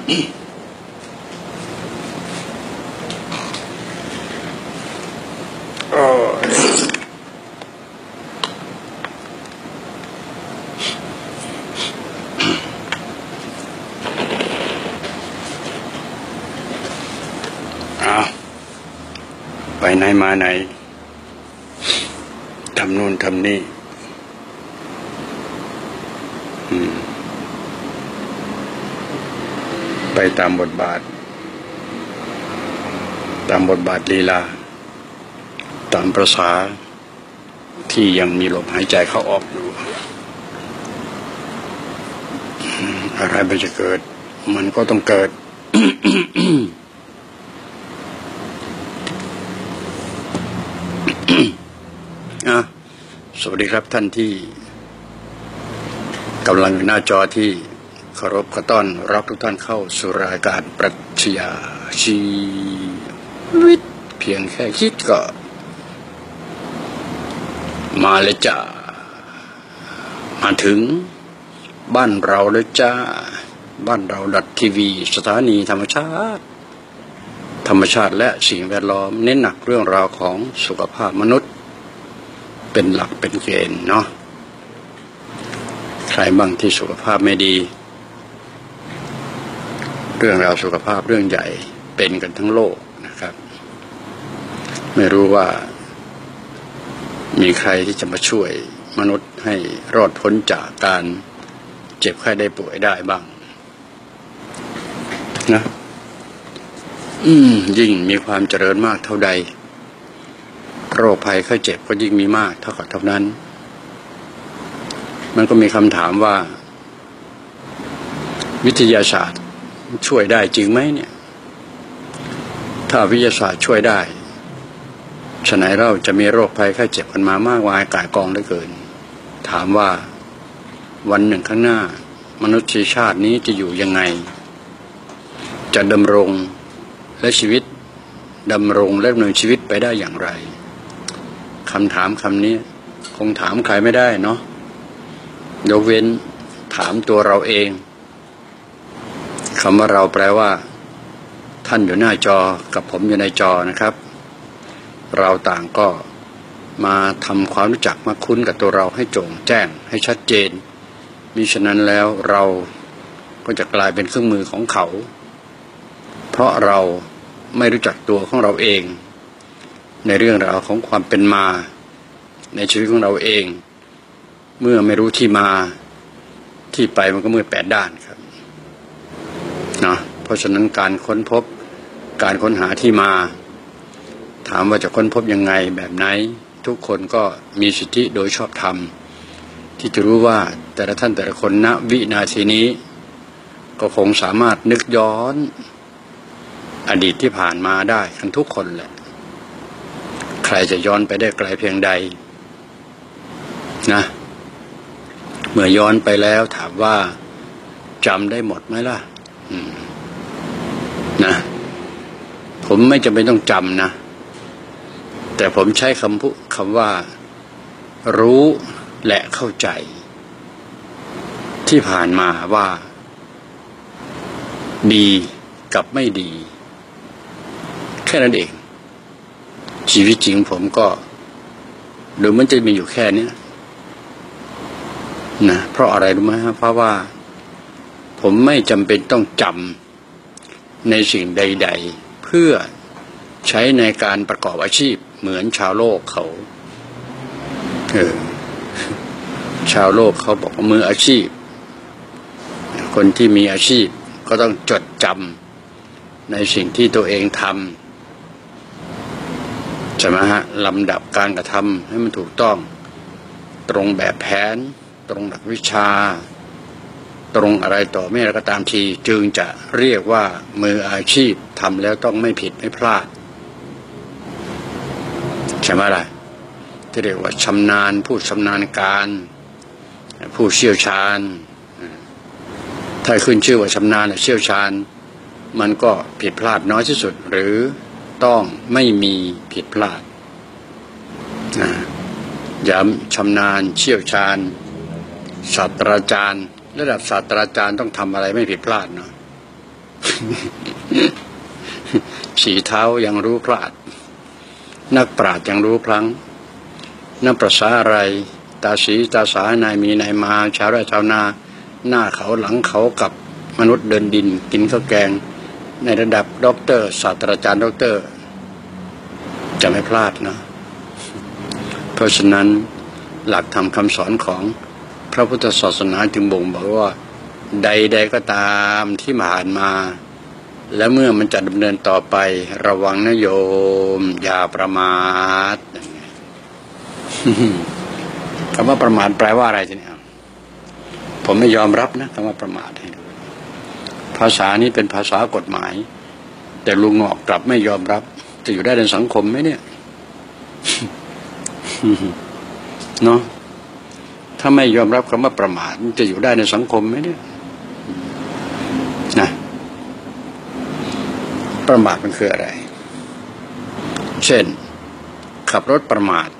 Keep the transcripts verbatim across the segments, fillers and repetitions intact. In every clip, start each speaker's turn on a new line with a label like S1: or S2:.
S1: ไปไหนมาไหนทำนู่นทำนี่ไปตามบทบาทตามบทบาทลีลาตามประสาที่ยังมีลมหายใจเข้าออกอยู่อะไรไปจะเกิดมันก็ต้องเกิด อ่ะสวัสดีครับท่านที่กำลังอยู่หน้าจอที่เคารพขอต้อนรับทุกท่านเข้าสู่รายการปรัชญาชีวิตเพียงแค่คิดก็มาเลยจ้ามาถึงบ้านเราเลยจ้าบ้านเราดัดทีวีสถานีธรรมชาติธรรมชาติและสิ่งแวดล้อมเน้นหนักเรื่องราวของสุขภาพมนุษย์เป็นหลักเป็นเกณฑ์เนาะใครบ้างที่สุขภาพไม่ดีเรื่องราวสุขภาพเรื่องใหญ่เป็นกันทั้งโลกนะครับไม่รู้ว่ามีใครที่จะมาช่วยมนุษย์ให้รอดพ้นจากการเจ็บไข้ได้ป่วยได้บ้างนะอืมยิ่งมีความเจริญมากเท่าใดโรคภัยไข้เจ็บก็ยิ่งมีมากเท่ากับเท่านั้นมันก็มีคำถามว่าวิทยาศาสตร์ช่วยได้จริงไหมเนี่ยถ้าวิทยาศาสตร์ช่วยได้ฉะไหนเราจะมีโรคภัยไข้เจ็บกันมามากมายก่ายกองเหลือเกินถามว่าวันหนึ่งข้างหน้ามนุษยชาตินี้จะอยู่ยังไงจะดำรงและชีวิตดำรงและดำเนินชีวิตไปได้อย่างไรคำถามคำนี้คงถามใครไม่ได้เนาะยกเว้นถามตัวเราเองคำว่าเราแปลว่าท่านอยู่หน้าจอกับผมอยู่ในจอนะครับเราต่างก็มาทำความรู้จักมาคุ้นกับตัวเราให้โจ่งแจ้งให้ชัดเจนมิฉะนั้นแล้วเราก็จะกลายเป็นเครื่องมือของเขาเพราะเราไม่รู้จักตัวของเราเองในเรื่องราวของความเป็นมาในชีวิตของเราเองเมื่อไม่รู้ที่มาที่ไปมันก็มืดแปดด้านครับนะเพราะฉะนั้นการค้นพบการค้นหาที่มาถามว่าจะค้นพบยังไงแบบไหนทุกคนก็มีสิทธิโดยชอบธรรมที่จะรู้ว่าแต่ละท่านแต่ละคนณวินาทีนี้ก็คงสามารถนึกย้อนอดีตที่ผ่านมาได้กันทุกคนแหละใครจะย้อนไปได้ไกลเพียงใดนะเมื่อย้อนไปแล้วถามว่าจำได้หมดไหมล่ะนะผมไม่จำเป็นต้องจำนะแต่ผมใช้คำพูดคำว่ารู้และเข้าใจที่ผ่านมาว่าดีกับไม่ดีแค่นั้นเองชีวิตจริงผมก็ดูมันจะมีอยู่แค่นี้นะเพราะอะไรรู้ไหมครับเพราะว่าผมไม่จำเป็นต้องจำในสิ่งใดๆเพื่อใช้ในการประกอบอาชีพเหมือนชาวโลกเขาเออชาวโลกเขาบอกว่ามืออาชีพคนที่มีอาชีพก็ต้องจดจำในสิ่งที่ตัวเองทำใช่ไหมฮะลำดับการกระทำให้มันถูกต้องตรงแบบแผนตรงหลักวิชาตรงอะไรต่อไม่อะไรก็ตามทีจึงจะเรียกว่ามืออาชีพทำแล้วต้องไม่ผิดไม่พลาดใช่ไหมล่ะที่เรียกว่าชำนาญผู้ชำนาญการผู้เชี่ยวชาญถ้าขึ้นชื่อว่าชำนาญและเชี่ยวชาญมันก็ผิดพลาดน้อยที่สุดหรือต้องไม่มีผิดพลาดย้ำชำนาญเชี่ยวชาญศาสตราจารย์ระดับศาสตราจารย์ต้องทำอะไรไม่ผิดพลาดเนาะสีเท้ายังรู้พลาดนักปราชญ์ยังรู้พลั้งนับประสาอะไรตาสีตาสานายมีนายมาชาวไร่ชาวนาหน้าเขาหลังเขากับมนุษย์เดินดินกินข้าวแกงในระดับด็อกเตอร์ศาสตราจารย์ด็อกเตอร์จะไม่พลาดนะเพราะฉะนั้นหลักธรรมคำสอนของพระพุทธศาสนาจึงบ่งบอกว่าใดๆก็ตามที่ผ่านมาและเมื่อมันจะดำเนินต่อไประวังนะโยมอย่าประมาท คำว่าประมาทแปลว่าอะไรทีนี้ผมไม่ยอมรับนะคำว่าประมาทให้ดูภาษานี้เป็นภาษากฎหมายแต่ลุงงอกกลับไม่ยอมรับจะอยู่ได้ในสังคมไหมเนี่ย เนาะถ้าไม่ยอมรับคำว่าประมาทจะอยู่ได้ในสังคมไหมเนี่ยนะประมาทมันคืออะไรเช่นขับรถประมาท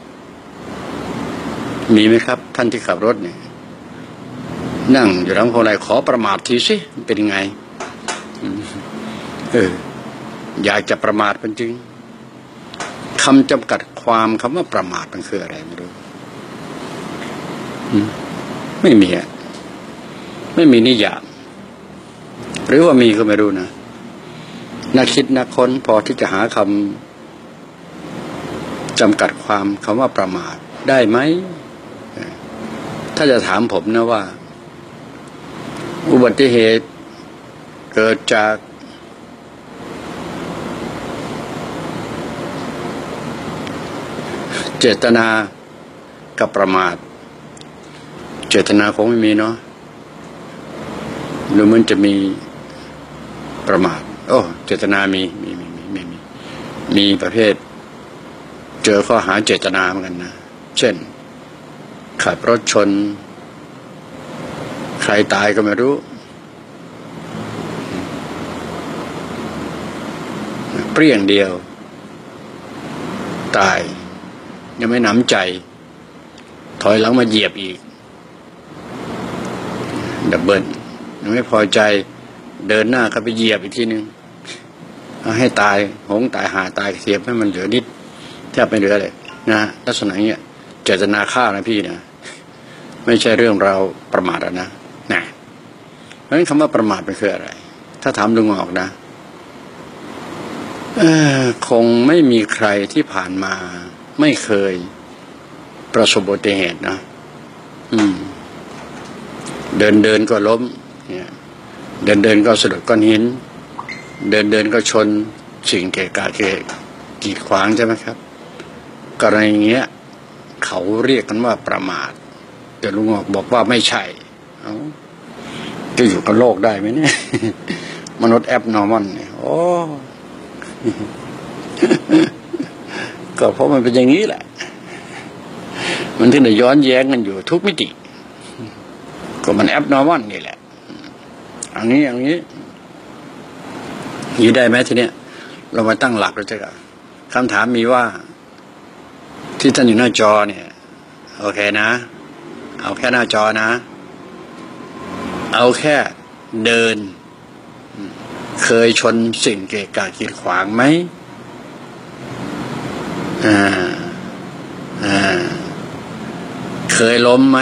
S1: มีไหมครับท่านที่ขับรถเนี่ยนั่งอยู่หลังพวงมาลัยขอประมาททีสิเป็นยังไงเอออยากจะประมาทเป็นจริงคำจำกัดความคำว่าประมาทมันคืออะไรไม่รู้ไม่มีอ่ะไม่มีนิยามหรือว่ามีก็ไม่รู้นะนักคิดนักค้นพอที่จะหาคำจำกัดความคำว่าประมาทได้ไหมถ้าจะถามผมนะว่าอุบัติเหตุเกิดจากเจตนากับประมาทเจตนาคงไม่มีเนาะหรือมันจะมีประมาทโอ้เจตนามีมีมีมีมีมีมีประเภทเจอข้อหาเจตนาเหมือนกันนะเช่นขับรถชนใครตายก็ไม่รู้เปรี้ยงเดียวตายยังไม่หนำใจถอยหลังมาเหยียบอีกดับเบิลยังไม่พอใจเดินหน้าเข้าไปเหยียบอีกทีนึงให้ตายหงตายหาตายเสียบให้มันเหลือนิดแทบไม่เหลือเลยนะลักษณะนี้เจตนาฆ่านะพี่นะไม่ใช่เรื่องเราประมาทนะนะเพราะฉะนั้นคำว่าประมาทมันคืออะไรถ้าถามลุงออกนะคงไม่มีใครที่ผ่านมาไม่เคยประสบอุบัติเหตุนะอืมเดินเดินก็ล้มเนี่ยเดินเดินก็สะดุดก้อนหินเดินเดินก็ชนสิ่งเกะกะเกะกีดขวางใช่ไหมครับกรณีเงี้ยเขาเรียกกันว่าประมาทแต่ลุงออกบอกว่าไม่ใช่เอาจะอยู่กับโลกได้ไหมเนี่ย มนุษย์แอบนอร์มอนเนี่ยโอ้ ก็เพราะมันเป็นอย่างนี้แหละมันถึงได้ย้อนแย้งกันอยู่ทุกมิติก็มันแอบนอร์มอนนี่แหละอันนี้อย่างนี้ยี่ได้ไหมทีเนี้ยเรามาตั้งหลักแล้วจ้ะคำถามมีว่าที่ท่านอยู่หน้าจอเนี่ยโอเคนะเอาแค่หน้าจอนะเอาแค่เดินเคยชนสิ่งเกะกะกีดขวางไหมอ่าอ่าเคยล้มไหม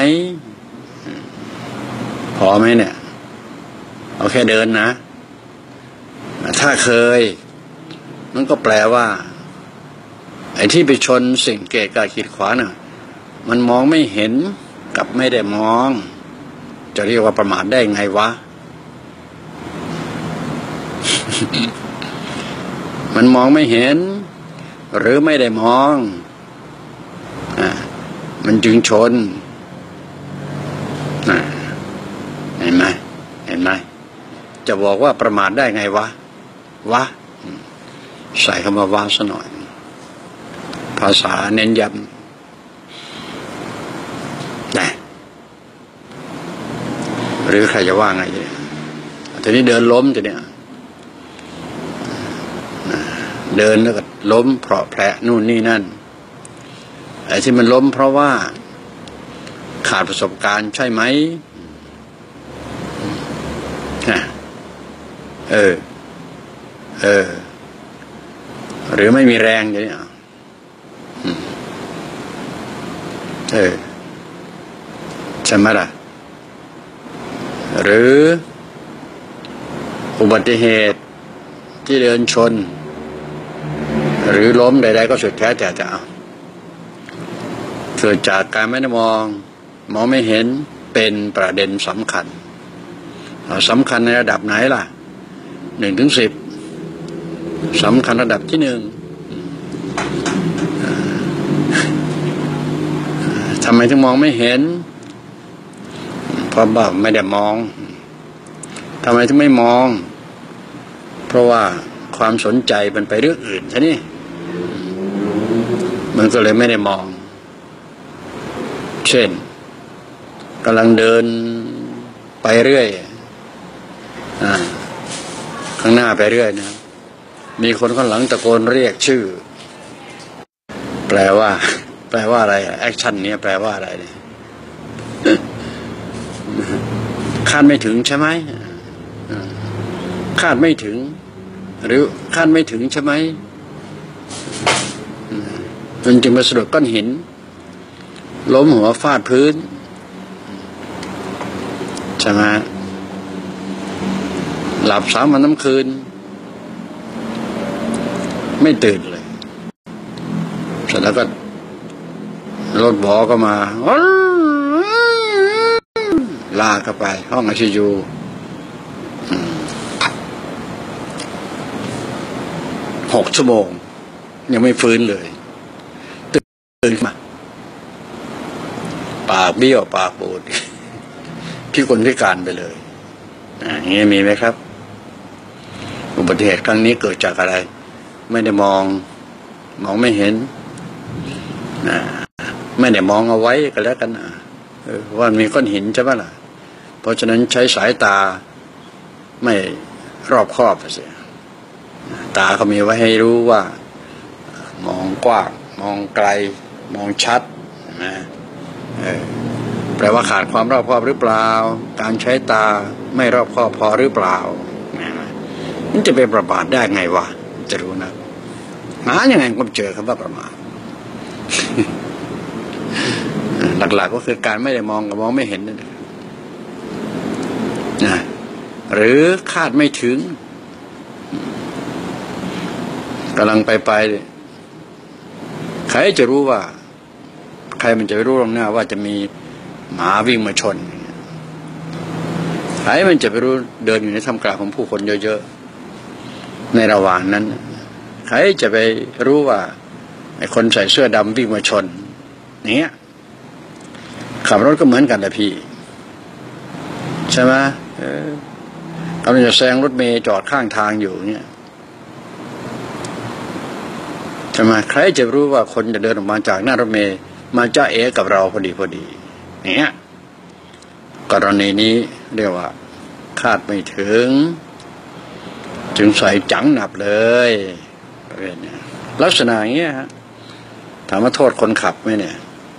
S1: พอไหมเนี่ยเอาแค่เดินนะถ้าเคยมันก็แปลว่าไอ้ที่ไปชนสิ่งเกะกะกีดขวางน่ะมันมองไม่เห็นกับไม่ได้มองจะเรียกว่าประมาทได้ไงวะ มันมองไม่เห็นหรือไม่ได้มองอ่ามันจึงชนอ่าเห็นไหมเห็นไหมจะบอกว่าประมาทได้ไงวะวะใส่คำว่าวะซะหน่อยภาษาเน้นย้ำนะหรือใครจะว่าไงทีนี้เดินล้มทีเนี้ยเดินแล้วก็ล้มเพราะแผลนู่นนี่นั่นไอ้ที่มันล้มเพราะว่าขาดประสบการณ์ใช่ไหมเออเออหรือไม่มีแรงอย่างนี้อ่ะเออใช่ไหมล่ะหรืออุบัติเหตุที่เดินชนหรือล้มใดๆก็สุดแท้แต่จะเอาเกิดจากการไม่ได้มองมองไม่เห็นเป็นประเด็นสำคัญสำคัญในระดับไหนล่ะหนึ่งถึงสิบสำคัญระดับที่หนึ่งทำไมถึงมองไม่เห็นเพราะว่าไม่ได้มองทำไมถึงไม่มองเพราะว่าความสนใจมันไปเรื่องอื่นใช่นี่มันก็เลยไม่ได้มองเช่นกำลังเดินไปเรื่อยข้างหน้าไปเรื่อยนะมีคนข้างหลังตะโกนเรียกชื่อแปลว่าแปลว่าอะไรแอคชั่นนี้แปลว่าอะไรเนี่ยคาดไม่ถึงใช่ไหมคาดไม่ถึงหรือคาดไม่ถึงใช่ไหมมันจึงมาสะดุดก้อนหินล้มหัวฟาดพื้นใช่ไหมหลับสามวันทั้งคืนไม่ตื่นเลยเสร็จแล้วก็รถบอก็มาลากเข้าไปห้องไอซียูหกชั่วโมงยังไม่ฟื้นเลยตื่นมาปากเบี้ยวปากปูดพี่คนพิการไปเลยอย่างนี้มีไหมครับอุบัติเหตุครั้งนี้เกิดจากอะไรไม่ได้มองมองไม่เห็นนะไม่ได้มองเอาไว้ก็แล้วกันนะว่ามีก้อนหินใช่ไหมล่ะเพราะฉะนั้นใช้สายตาไม่รอบคอบสิตาเขามีไว้ให้รู้ว่ามองกว้างมองไกลมองชัดนะแปลว่าขาดความรอบคอบหรือเปล่าการใช้ตาไม่รอบคอบพอหรือเปล่ามันจะเป็นประมาทได้ไงวะจะรู้นะหาอย่างไงก็เจอคำว่าประมาท หลักๆก็คือการไม่ได้มองกับมองไม่เห็นนั่นนะหรือคาดไม่ถึงกำลังไปไปใครจะรู้ว่าใครมันจะรู้ล่วงหน้าว่าจะมีหมาวิ่งมาชนใครมันจะไปรู้เดินอยู่ในท่ามกลางของผู้คนเยอะๆในระหว่างนั้นใครจะไปรู้ว่าไอ้คนใส่เสื้อดำวิ่งมาชนเนี้ยขับรถก็เหมือนกันแต่พี่ใช่ไหมเออกำลังจะแซงรถเมย์จอดข้างทางอยู่เนี่ยใช่ไหมใครจะรู้ว่าคนจะเดินออกมาจากหน้ารถเมย์มาจ้าเอ๋กับเราพอดีพอดีเนี้ยกรณีนี้เรียกว่าคาดไม่ถึงจึงใส่จังหนับเลยลักษณะอย่างเงี้ยฮะถามว่าโทษคนขับไหมเนี่ย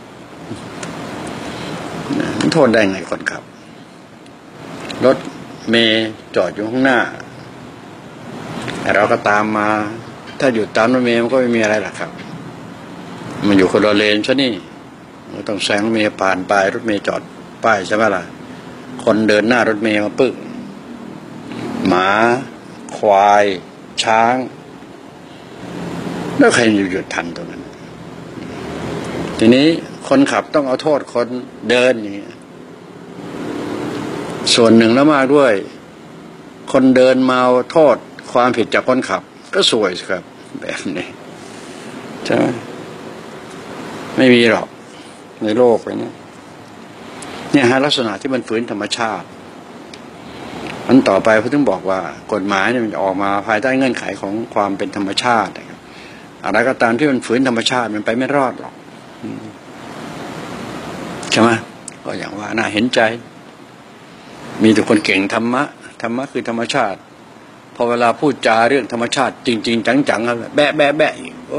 S1: โทษได้ไงคนขับรถเมย์จอดอยู่ข้างหน้าเราก็ตามมาถ้าหยุดตามรถเมย์มันก็ไม่มีอะไรหรอกครับมันอยู่คนละเลนซะนี่มันต้องแซงรถเมย์ผ่านไปรถเมย์จอดป้ายใช่ไหมล่ะคนเดินหน้ารถเมย์มาปึ๊กหมาควายช้างแล้วใครอยู่หยุดทันตรงนั้นทีนี้คนขับต้องเอาโทษคนเดินอย่างนี้ส่วนหนึ่งแล้วมากด้วยคนเดินมาโทษความผิดจากคนขับก็สวยสิครับแบบนี้ใช่ไหมไม่มีหรอกในโลกนี้เนี่ยฮะลักษณะที่มันฝืนธรรมชาติอันต่อไปเขาถึงบอกว่ากฎหมายเนี่ยมันจะออกมาภายใต้เงื่อนไขของความเป็นธรรมชาติอะไรก็ตามที่มันฝืนธรรมชาติมันไปไม่รอดหรอกใช่ไหมก็อย่างว่าน่าเห็นใจมีแต่คนเก่งธรรมะธรรมะคือธรรมชาติพอเวลาพูดจาเรื่องธรรมชาติจริงๆจังๆแล้วแบะแบะแบะอีกโอ้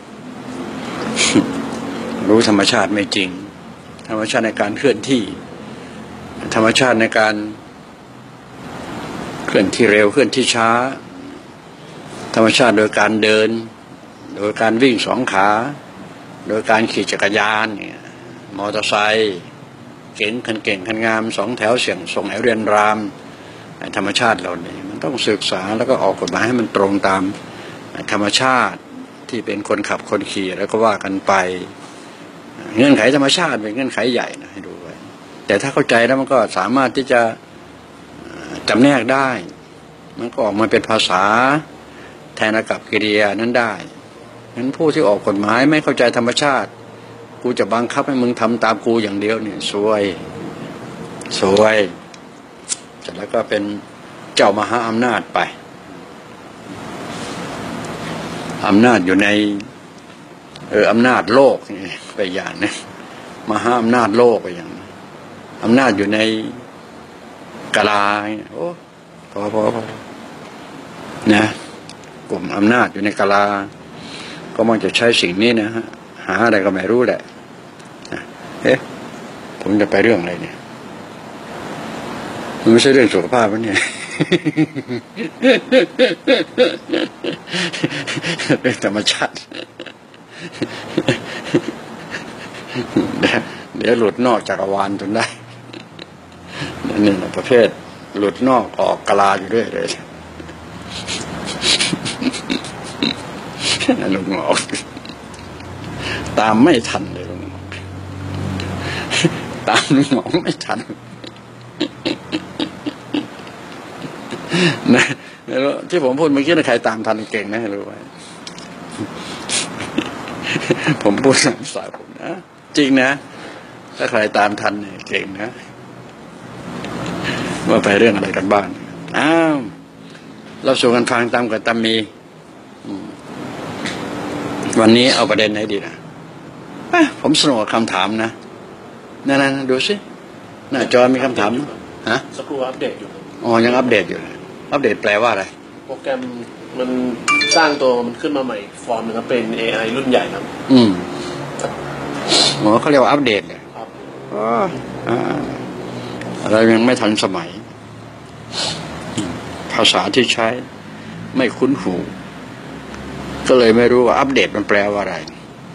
S1: รู้ธรรมชาติไม่จริงธรรมชาติในการเคลื่อนที่ธรรมชาติในการลื่อนที่เร็วเคลื่อนที่ช้าธรรมชาติโดยการเดินโดยการวิ่งสองขาโดยการขี่จักรยานเนี่ยมอเตอร์ไซค์เก๋งคันเก่งคันงามสองแถวเสียงส่งแถวเรียนรามธรรมชาติเราเนี่ยมันต้องศึกษาแล้วก็ออกกฎหมายให้มันตรงตามธรรมชาติที่เป็นคนขับคนขี่แล้วก็ว่ากันไปเงื่อนไขธรรมชาติเป็นเงื่อนไขใหญ่นะให้ดูไว้แต่ถ้าเข้าใจแล้วมันก็สามารถที่จะจำแนกได้มันก็ออกมาเป็นภาษาแทนอากัปกิริยานั้นได้งั้นผู้ที่ออกกฎหมายไม่เข้าใจธรรมชาติกูจะบังคับให้มึงทำตามกูอย่างเดียวเนี่ยสวยสวยเสร็จแล้วก็เป็นเจ้ามหาอำนาจไปอำนาจอยู่ในเอออำนาจโลกนี่ไปอย่างนี้มหาอำนาจโลกไปอย่างนี้อำนาจอยู่ในกาลาโอ้พอพอพอนะกลุ่มอำนาจอยู่ในกาลาก็มักจะใช้สิ่งนี้นะฮะหาอะไรก็ไม่รู้แหละเอ๊ะผมจะไปเรื่องอะไรเนี่ยมันไม่ใช่เรื่องสุขภาพวะเนี่ยเป็นธรรมชาติเดี๋ยวหลุดนอกจักรวาลจนได้นี่ประเภทหลุดนอกออกกลาอยู่ด้วยเลยลุงหมอกตามไม่ทันเลยลุงหมอกตามลุงหมอกไม่ทันนะที่ผมพูดเมื่อกี้นะใครตามทันเก่งนะรู้ไหมผมพูดสงสัยผมนะจริงนะถ้าใครตามทันเนี่ยเก่งนะว่าไปเรื่องอะไรกันบ้างอ้าวเราสู่กันฟังตามกับตามมีวันนี้เอาประเด็นไหนดีนะผมสนุกกับคำถามนะนั่นๆดูสิหน้าจอมีคำถามฮะ
S2: สักครู่อัปเดตอยู่
S1: อ๋อยังอัปเดตอยู่อัปเดตแปลว่าอะไร
S2: โปรแกรมมันสร้างตัวมันขึ้นมาใหม่ฟอร์มนึงครับเป็น เอ ไอ รุ่นใหญ่ครับ
S1: อืมอ๋อเขาเรียกว่าอัปเดตเลย
S2: ครับ
S1: อ๋ออ่าเรายังไม่ทันสมัยภาษาที่ใช้ไม่คุ้นหูก็เลยไม่รู้ว่าอัปเดตมันแปลว่าอะไร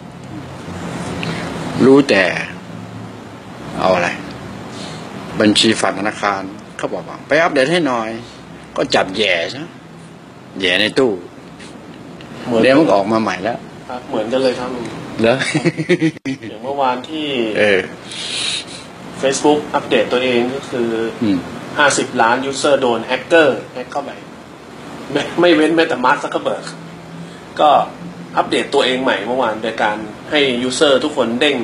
S1: รู้แต่เอาอะไรบัญชีฝากธนาคารเขาบอกว่าไปอัปเดตให้หน่อยก็จับแย่ใช่แย่ในตู้เดี๋ยวมันออกมาใหม่แล้ว
S2: เหมือนกันเลยครับ
S1: เหรอ
S2: อย่างเมื่อวานที่ Facebook อัปเดตตัวเองก็คือห้าสิบล้านยูเซอร์โดนแฮกเกอร์แฮกเข้าไปไม่ไม่เว้นแม้แต่มาร์คซักเคอร์เบิร์กก็อัปเดตตัวเองใหม่เมื่อวานโดยการให้ยูเซอร์ทุกคนเด้ง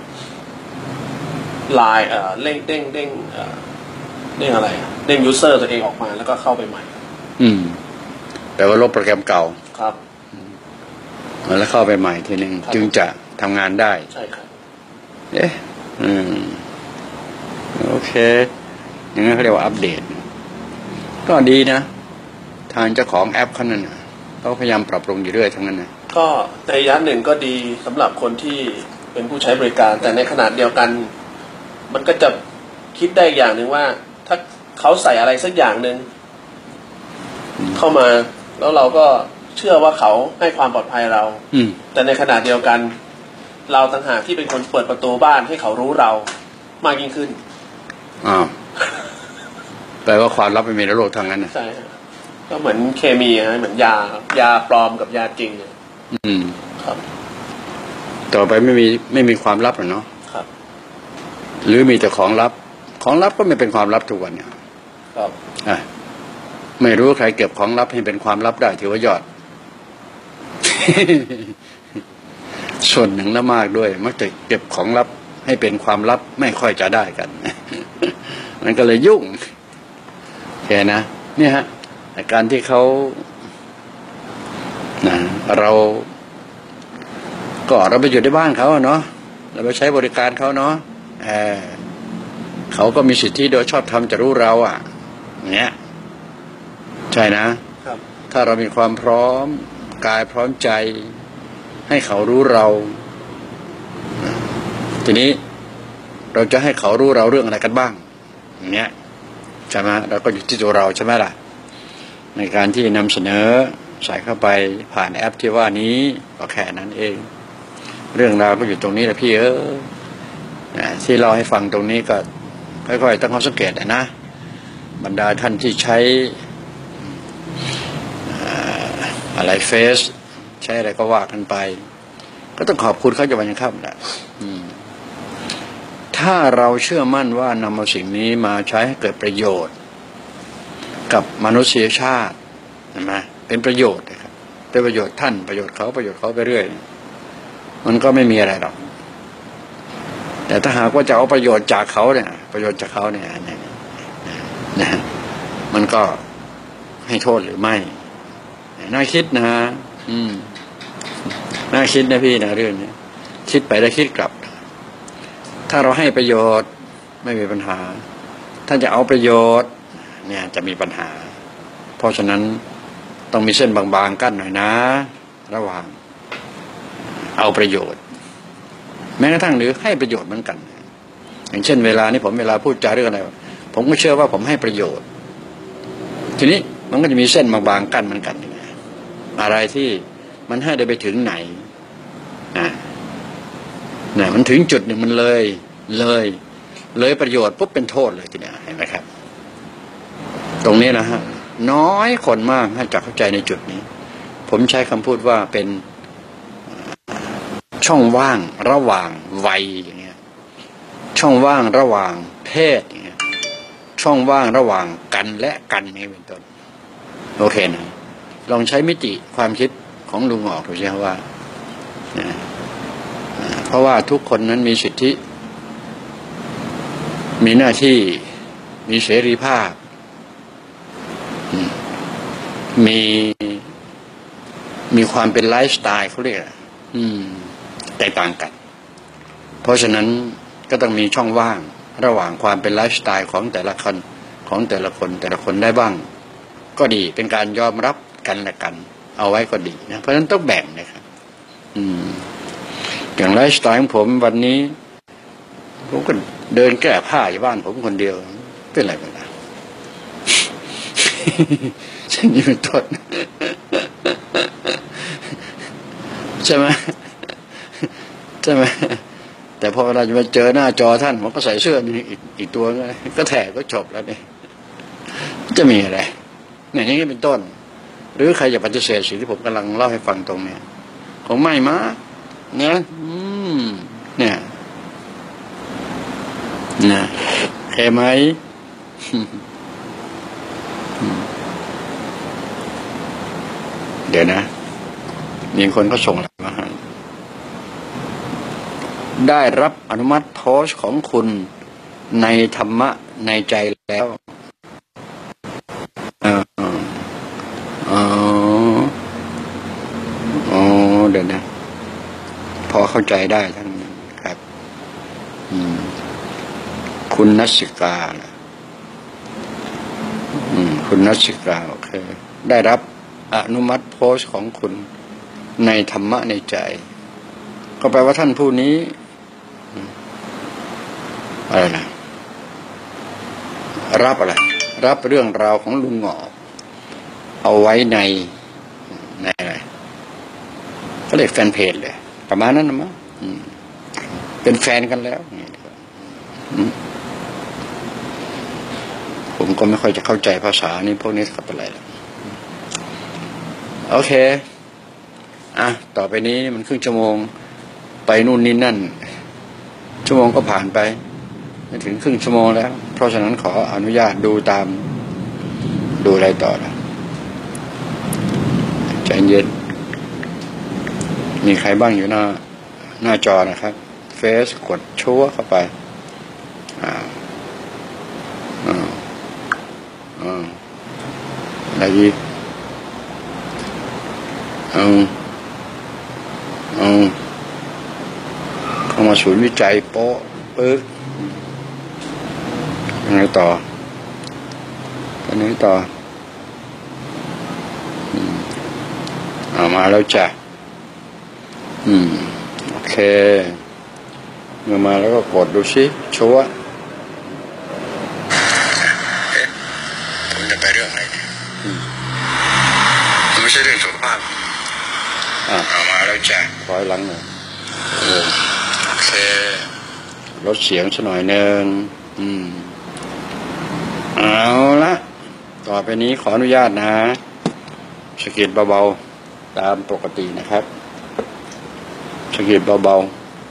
S2: ไลน์เอ่อเด้งเด้งเด้งเอ่อเด้งอะไรเด้งยูเซอร์ตัวเองออกมาแล้วก็เข้าไปใหม่
S1: อืมแปลว่าลบโปรแกรมเก่า
S2: ครับ
S1: แล้วเข้าไปใหม่ทีนึงจึงจะทำงานได้
S2: ใช่ครับ
S1: เอ๊ะอืมโอเคอย่างนั้นเขาเรียกว่าอัปเดตก็ดีนะทางเจ้าของแอปเขานั่นนะเขาพยายามปรับปรุงอยู่เรื่อยทั้งนั้นนะ
S2: ก็ในระยะหนึ่งก็ดีสำหรับคนที่เป็นผู้ใช้บริการแต่ในขนาดเดียวกันมันก็จะคิดได้อย่างหนึ่งว่าถ้าเขาใส่อะไรสักอย่างหนึ่งเข้ามาแล้วเราก็เชื่อว่าเขาให้ความปลอดภัยเราแต่ในขณะเดียวกันเราต่างหากที่เป็นคนเปิดประตูบ้านให้เขารู้เรามากยิ่งขึ้น
S1: อ้าวแปลว่าความลับไม่มีในโลกทางนั้นนะ
S2: ใช่ก็เหมือนเคมีฮะเหมือนยายาปลอมกับยาจริงเนี่ย
S1: อืม
S2: ครับ
S1: ต่อไปไม่มีไม่มีความลับหรอเนาะ
S2: ครับ
S1: หรือมีแต่ของลับของลับก็ไม่เป็นความลับทุกวันเนี่ย
S2: ครับ
S1: อ่ะไม่รู้ใครเก็บของลับให้เป็นความลับได้ถือว่ายอด ส่วนหนึ่งและมากด้วยมักจะเก็บของลับให้เป็นความลับไม่ค่อยจะได้กัน มันก็เลยยุ่งแค่นะเนี่ยฮะการที่เขานะเราก็เราไปอยู่ในบ้านเขาเนาะเราไปใช้บริการเขาเนาะเออเขาก็มีสิทธิโดยชอบธรรมจะรู้เราอ่ะเนี้ยใช่นะครับถ้าเรามีความพร้อมกายพร้อมใจให้เขารู้เราทีนี้เราจะให้เขารู้เราเรื่องอะไรกันบ้างอย่างเงี้ยใช่ไหมเราก็อยู่ที่ตัวเราใช่ไหมล่ะในการที่นำเสนอใส่เข้าไปผ่านแอปที่ว่านี้ก็แค่นั้นเองเรื่องราวก็อยู่ตรงนี้แหละพี่เออที่เราให้ฟังตรงนี้ก็ค่อยๆตั้งข้อสังเกตนะบรรดาท่านที่ใช้อะไรเฟซใช้อะไรก็ว่ากันไปก็ต้องขอบคุณเขาจะวันยังค่ำแหละถ้าเราเชื่อมั่นว่านำเอาสิ่งนี้มาใช้ให้เกิดประโยชน์กับมนุษยชาติใช่ไหมเป็นประโยชน์นะครับเป็นประโยชน์ท่านประโยชน์เขาประโยชน์เขาไปเรื่อยมันก็ไม่มีอะไรหรอกแต่ถ้าหากว่าจะเอาประโยชน์จากเขาเนี่ยประโยชน์จากเขาเนี่ยนะมันก็ให้โทษหรือไม่น่าคิดนะฮะอืมน่าคิดนะพี่นะเรื่องนี้คิดไปแล้วคิดกลับถ้าเราให้ประโยชน์ไม่มีปัญหาถ้าจะเอาประโยชน์เนี่ยจะมีปัญหาเพราะฉะนั้นต้องมีเส้นบางๆกั้นหน่อยนะระหว่างเอาประโยชน์แม้กระทั่งหรือให้ประโยชน์เหมือนกันอย่างเช่นเวลานี้ผมเวลาพูดจาเรื่องอะไรผมก็เชื่อว่าผมให้ประโยชน์ทีนี้มันก็จะมีเส้นบางๆกั้นเหมือนกันอะไรที่มันให้ได้ไปถึงไหนนะนะมันถึงจุดหนึ่งมันเลยเลยเลยประโยชน์ปุ๊บเป็นโทษเลยทีนี้เห็นไหมครับตรงนี้นะฮะน้อยคนมากจะเข้าใจในจุดนี้ผมใช้คำพูดว่าเป็นช่องว่างระหว่างวัยอย่างเงี้ยช่องว่างระหว่างเพศอย่างเงี้ยช่องว่างระหว่างกันและกันนี่เป็นต้นโอเคนะลองใช้มิติความคิดของลุงออกดูใช่ไหมว่าเพราะว่าทุกคนนั้นมีสิทธิมีหน้าที่มีเสรีภาพมีมีความเป็นไลฟ์สไตล์เขาเรียกอืมแตกต่างกันเพราะฉะนั้นก็ต้องมีช่องว่างระหว่างความเป็นไลฟ์สไตล์ของแต่ละคนของแต่ละคนแต่ละคนได้บ้างก็ดีเป็นการยอมรับกันและกันเอาไว้ก็ดีนะเพราะฉะนั้นต้องแบ่งนะครับอืมอย่างไลฟ์สไตล์ของผมวันนี้ผมก็เดินแก้ผ้าอยู่บ้านผมคนเดียวเป็นไรบ้างนะเช่นนี้เป็นต้นใช่ไหมใช่ไหมแต่พอเราจะมาเจอหน้าจอท่านผมก็ใส่เสื้อนี่อีกอีกตัวนึงก็แถก็จบแล้วนี่จะมีอะไรเนี่ยอย่างนี้เป็นต้นหรือใครจะปฏิเสธสิ่งที่ผมกำลังเล่าให้ฟังตรงนี้ผมไม่มาเนี่ยอืมเนี่ยนะเห็นไหมเดี๋ยวนะมีคนเขาส่งอะไรมาให้ได้รับอนุมัติโพสต์ของคุณในธรรมะในใจแล้วอ๋ออ๋ออ๋อเดี๋ยวนะพอเข้าใจได้ทั้งนั้นครับอืมคุณนัสิกาอืมคุณนัสิกาโอเคได้รับอนุมัติโพสต์ของคุณในธรรมะในใจก็แปลว่าท่านผู้นี้อะไรนะรับอะไรรับเรื่องราวของลุงหงอเอาไว้ในในอะไรก็เรียกแฟนเพจเลยประมาณนั้นนะมั้งเป็นแฟนกันแล้วผมก็ไม่ค่อยจะเข้าใจภาษานี่พวกนี้กับอะไรแล้วโอเคอ่ะต่อไปนี้มันครึ่งชั่วโมงไปนู่นนี่นั่นชั่วโมงก็ผ่านไปไม่ถึงครึ่งชั่วโมงแล้วเพราะฉะนั้นขออนุญาตดูตามดูอะไรต่อนะใจเย็นมีใครบ้างอยู่หน้าหน้าจอนะครับเฟซกดชัวเข้าไปอ่าอ่าอ่าอะไรอีกเอาเอาเข้ามาศูนย์วิจัยโป๊ะปึ๊กยังไงต่อยังไงต่อเอามาแล้วจ้ะอืมโอเคเมื่อมาแล้วก็กดดูสิชัวร์ผมจะไปเรื่องอะไรช่เรื่องสุขภาพอ่าเอามาแล้วจ้ะคอยหลังหน่อยโอเคลดเสียงสักหน่อยนึงอืมเอาละต่อไปนี้ขออนุญาตนะสะกิดเบาๆตามปกตินะครับสะกิดเบา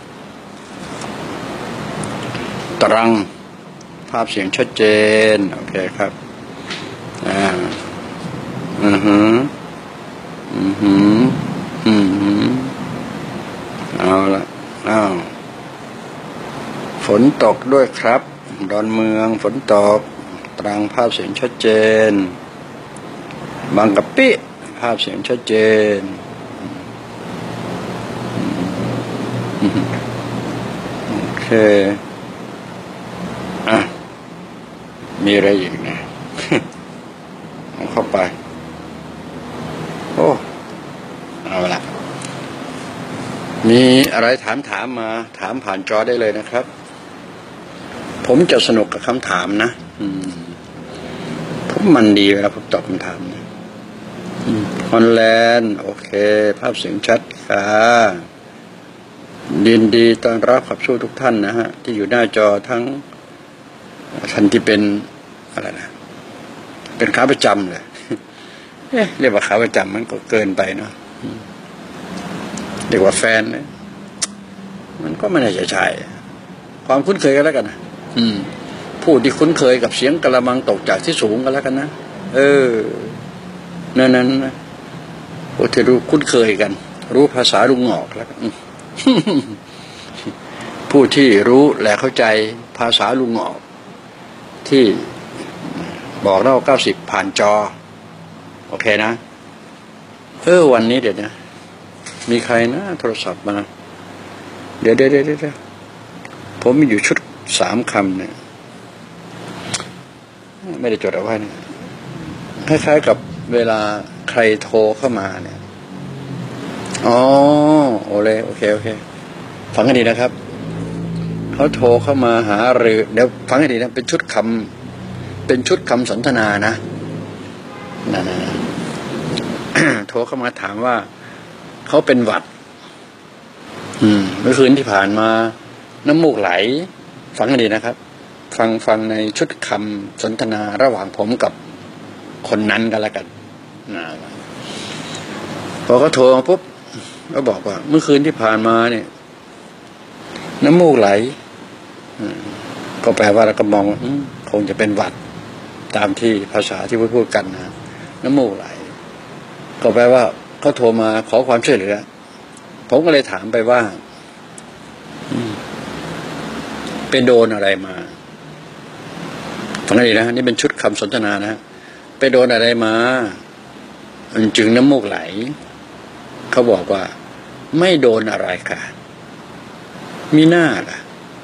S1: ๆตรังภาพเสียงชัดเจนโอเคครับอ่าอือหืออือหืออือหือเอาละอ้าวฝนตกด้วยครับดอนเมืองฝนตกตรังภาพเสียงชัดเจนบางกะปิภาพเสียงชัดเจนโอเคอ่ะมีอะไรอีกนะเอาเข้าไปโอ้เอาละมีอะไรถามถามมาถามผ่านจอได้เลยนะครับผมจะสนุกกับคำถามนะอืมผมมันดีเวลาผมตอบคำถามนะฮอลแลนด์โอเคภาพเสียงชัดค่ะยินดีต้อนรับขับสู้ทุกท่านนะฮะที่อยู่หน้าจอทั้งท่านที่เป็นอะไรนะเป็นขาประจำเลยเอ๊ะเรียกว่าขาประจำมันก็เกินไปเนาะเรียกว่าแฟนเนี่ยมันก็ไม่น่าจะใช่ความคุ้นเคยกันแล้วกันนะอืมผู้ที่คุ้นเคยกับเสียงกระมังตกจากที่สูงกันแล้วกันนะเออนั่นนั้นนะผู้ที่รู้คุ้นเคยกันรู้ภาษาลุงหงอกแล้วกันผู้ที่รู้และเข้าใจภาษาลุงหงอกที่บอกเล่าเก้าสิบผ่านจอโอเคนะเออวันนี้เดี๋ยวนะมีใครนะโทรศัพท์มาเดี๋ยวเดี๋ยวเดี๋ยวเดี๋ยวผมมีอยู่ชุดสามคำเนี่ยไม่ได้จดเอาไว้นะคล้ายๆกับเวลาใครโทรเข้ามาเนี่ยอ๋อโอเคโอเคโอเคฟังให้ดีนะครับเขาโทรเข้ามาหาหรือเดี๋ยวฟังให้ดีนะเป็นชุดคำเป็นชุดคำสนทนานะนั่นนะ โทรเข้ามาถามว่าเขาเป็นหวัดอืมเมื่อคืนที่ผ่านมาน้ำมูกไหลฟังให้ดีนะครับฟังฟังในชุดคำสนทนาระหว่างผมกับคนนั้นกันแล้วกันนะพอเขาโทรมาปุ๊บก็บอกว่าเมื่อคืนที่ผ่านมาเนี่ยน้ำมูกไหลก็แปลว่าเราก็มองคงจะเป็นหวัดตามที่ภาษาที่พูดพูดกันนะน้ำมูกไหลก็แปลว่าเขาโทรมาขอความช่วยเหลือผมก็เลยถามไปว่าไปโดนอะไรมาฟังให้ดีนะนี่เป็นชุดคำสนทนานะไปโดนอะไรมาจึงน้ำมูกไหลเขาบอกว่าไม่โดนอะไรค่ะมีหน้าล่ะ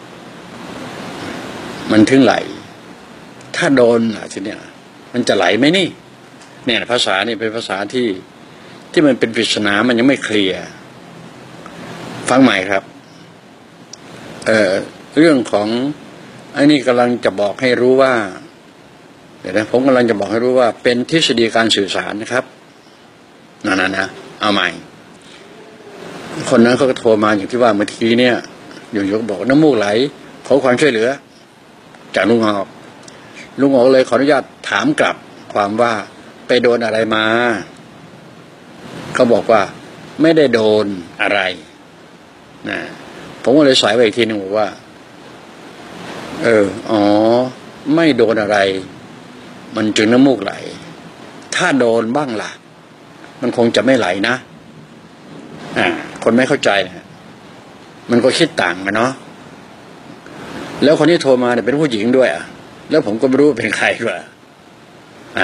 S1: มันถึงไหลถ้าโดนล่ะทีเนี้ยมันจะไหลไหมนี่เนี่ยภาษานี่เป็นภาษาที่ที่มันเป็นปริศนามันยังไม่เคลียร์ฟังใหม่ครับเอ่อเรื่องของไอ้นี่กำลังจะบอกให้รู้ว่าเดี๋ยวนะผมกำลังจะบอกให้รู้ว่าเป็นทฤษฎีการสื่อสารนะครับนั่นๆนะเอาใหม่คนนั้นเขาก็โทรมาอย่างที่ว่าเมื่อกี้เนี่ยอยู่ๆก็บอกน้ำมูกไหลขอความช่วยเหลือจากลุงหอกลุงหอกเลยขออนุญาตถามกลับความว่าไปโดนอะไรมาเขาบอกว่าไม่ได้โดนอะไรนะผมก็เลยสายไปอีกทีนึงบอกว่าเอออ๋อไม่โดนอะไรมันจึงน้ำมูกไหลถ้าโดนบ้างล่ะมันคงจะไม่ไหลนะอ่าคนไม่เข้าใจนะมันก็คิดต่างกันเนาะแล้วคนที่โทรมาเนี่ยเป็นผู้หญิงด้วยอ่ะแล้วผมก็ไม่รู้เป็นใครด้วยอ่า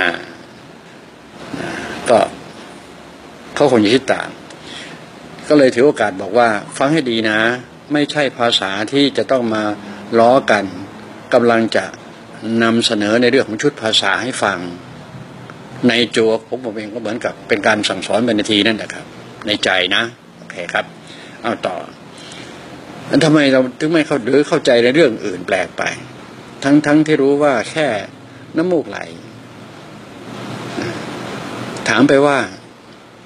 S1: ก็เขาคงจะคิดต่างก็เลยถือโอกาสบอกว่าฟังให้ดีนะไม่ใช่ภาษาที่จะต้องมาล้อกันกำลังจะนำเสนอในเรื่องของชุดภาษาให้ฟังในตัวผมผมเองก็เหมือนกับเป็นการสั่งสอนเป็นนาทีนั่นแหละครับในใจนะโอเคครับเอาต่อแล้วทำไมเราถึงไม่เข้าหรือเข้าใจในเรื่องอื่นแปลกไปทั้งทั้งที่รู้ว่าแค่น้ำมูกไหลถามไปว่า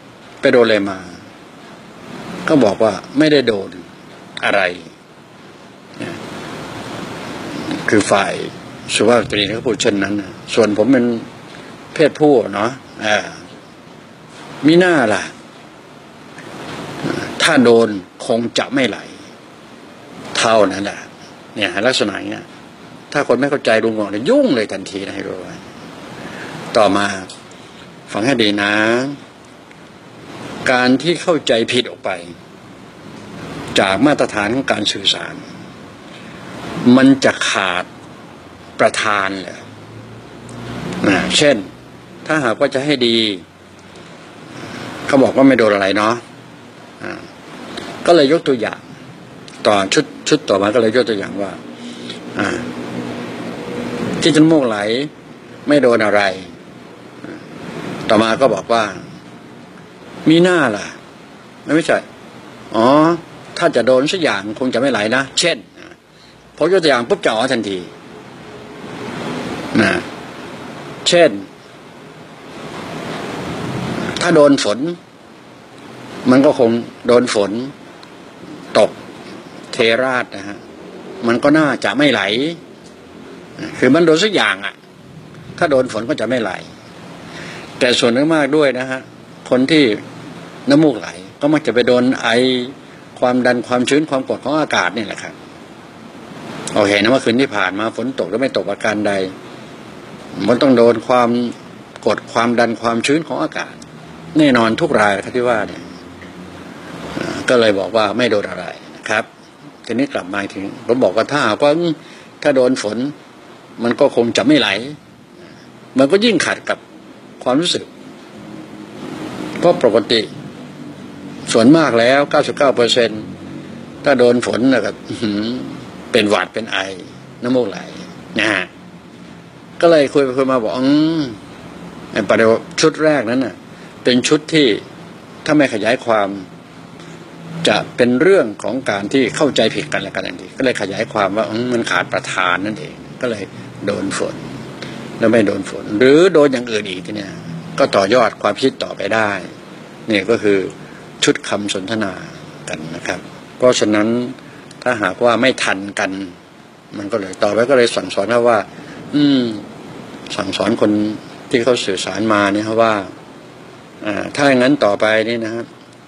S1: ไปโดนอะไรมาก็บอกว่าไม่ได้โดนอะไรคือฝ่ายสุภาพสตรีเขาพูดเช่นนั้นส่วนผมเป็นเพศผู้เนาะอ่ามีหน้าล่ะถ้าโดนคงจะไม่ไหลเท่านั้นแหละเนี่ยลักษณะอย่างนี้ถ้าคนไม่เข้าใจลุงบอกเนี่ยยุ่งเลยทันทีนะให้รู้ไว้ต่อมาฟังให้ดีนะการที่เข้าใจผิดออกไปจากมาตรฐานของการสื่อสารมันจะขาดประธานเลยนะเช่นถ้าหากว่าจะให้ดีเขาบอกว่าไม่โดนอะไรเนาะก็เลยยกตัวอย่างต่อชุดชุดต่อมาก็เลยยกตัวอย่างว่าที่จมูกไหลไม่โดนอะไรต่อมาก็บอกว่ามีหน้าล่ะไม่ใช่อ๋อถ้าจะโดนสักอย่างคงจะไม่ไหลนะเช่นพอยกตัวอย่างปุ๊บจะอ๋อทันทีนะเช่นถ้าโดนฝนมันก็คงโดนฝนตกเทราดนะฮะมันก็น่าจะไม่ไหลคือมันโดนสักอย่างอ่ะถ้าโดนฝนก็จะไม่ไหลแต่ส่วนมากด้วยนะฮะคนที่น้ำมูกไหลก็มักจะไปโดนไอความดันความชื้นความกดของอากาศนี่แหละครับโอเคนะเมื่อคืนที่ผ่านมาฝนตกหรือไม่ตกอาการใดมันต้องโดนความกดความดันความชื้นของอากาศแน่นอนทุกรายครับที่ว่าเนี่ยก็เลยบอกว่าไม่โดนอะไรนะครับทีนี้กลับมาถึงผมบอกว่าถ้าหากว่าถ้าโดนฝนมันก็คงจะไม่ไหลมันก็ยิ่งขัดกับความรู้สึกเพราะปกติส่วนมากแล้ว เก้าสิบเก้าเปอร์เซ็นต์ ถ้าโดนฝนนะครับเป็นหวัดเป็นไอน้ำมูกไหลนะฮะก็เลยคุยไปคุยมาบอกอืมไอ้ประเด็นชุดแรกนั้นน่ะเป็นชุดที่ถ้าไม่ขยายความจะเป็นเรื่องของการที่เข้าใจผิดกันและกันทันทีก็เลยขยายความว่ามันขาดประธานนั่นเองก็เลยโดนฝนแล้วไม่โดนฝนหรือโดนอย่างอื่นอีกทีเนี้ยก็ต่อยอดความคิดต่อไปได้นี่ก็คือชุดคำสนทนากันนะครับเพราะฉะนั้นถ้าหากว่าไม่ทันกันมันก็เลยต่อไปก็เลยสั่งสอนเขาว่าอืมสั่งสอนคนที่เขาสื่อสารมาเนี่ยว่าอ่าถ้าอย่างนั้นต่อไปนี่นะครับ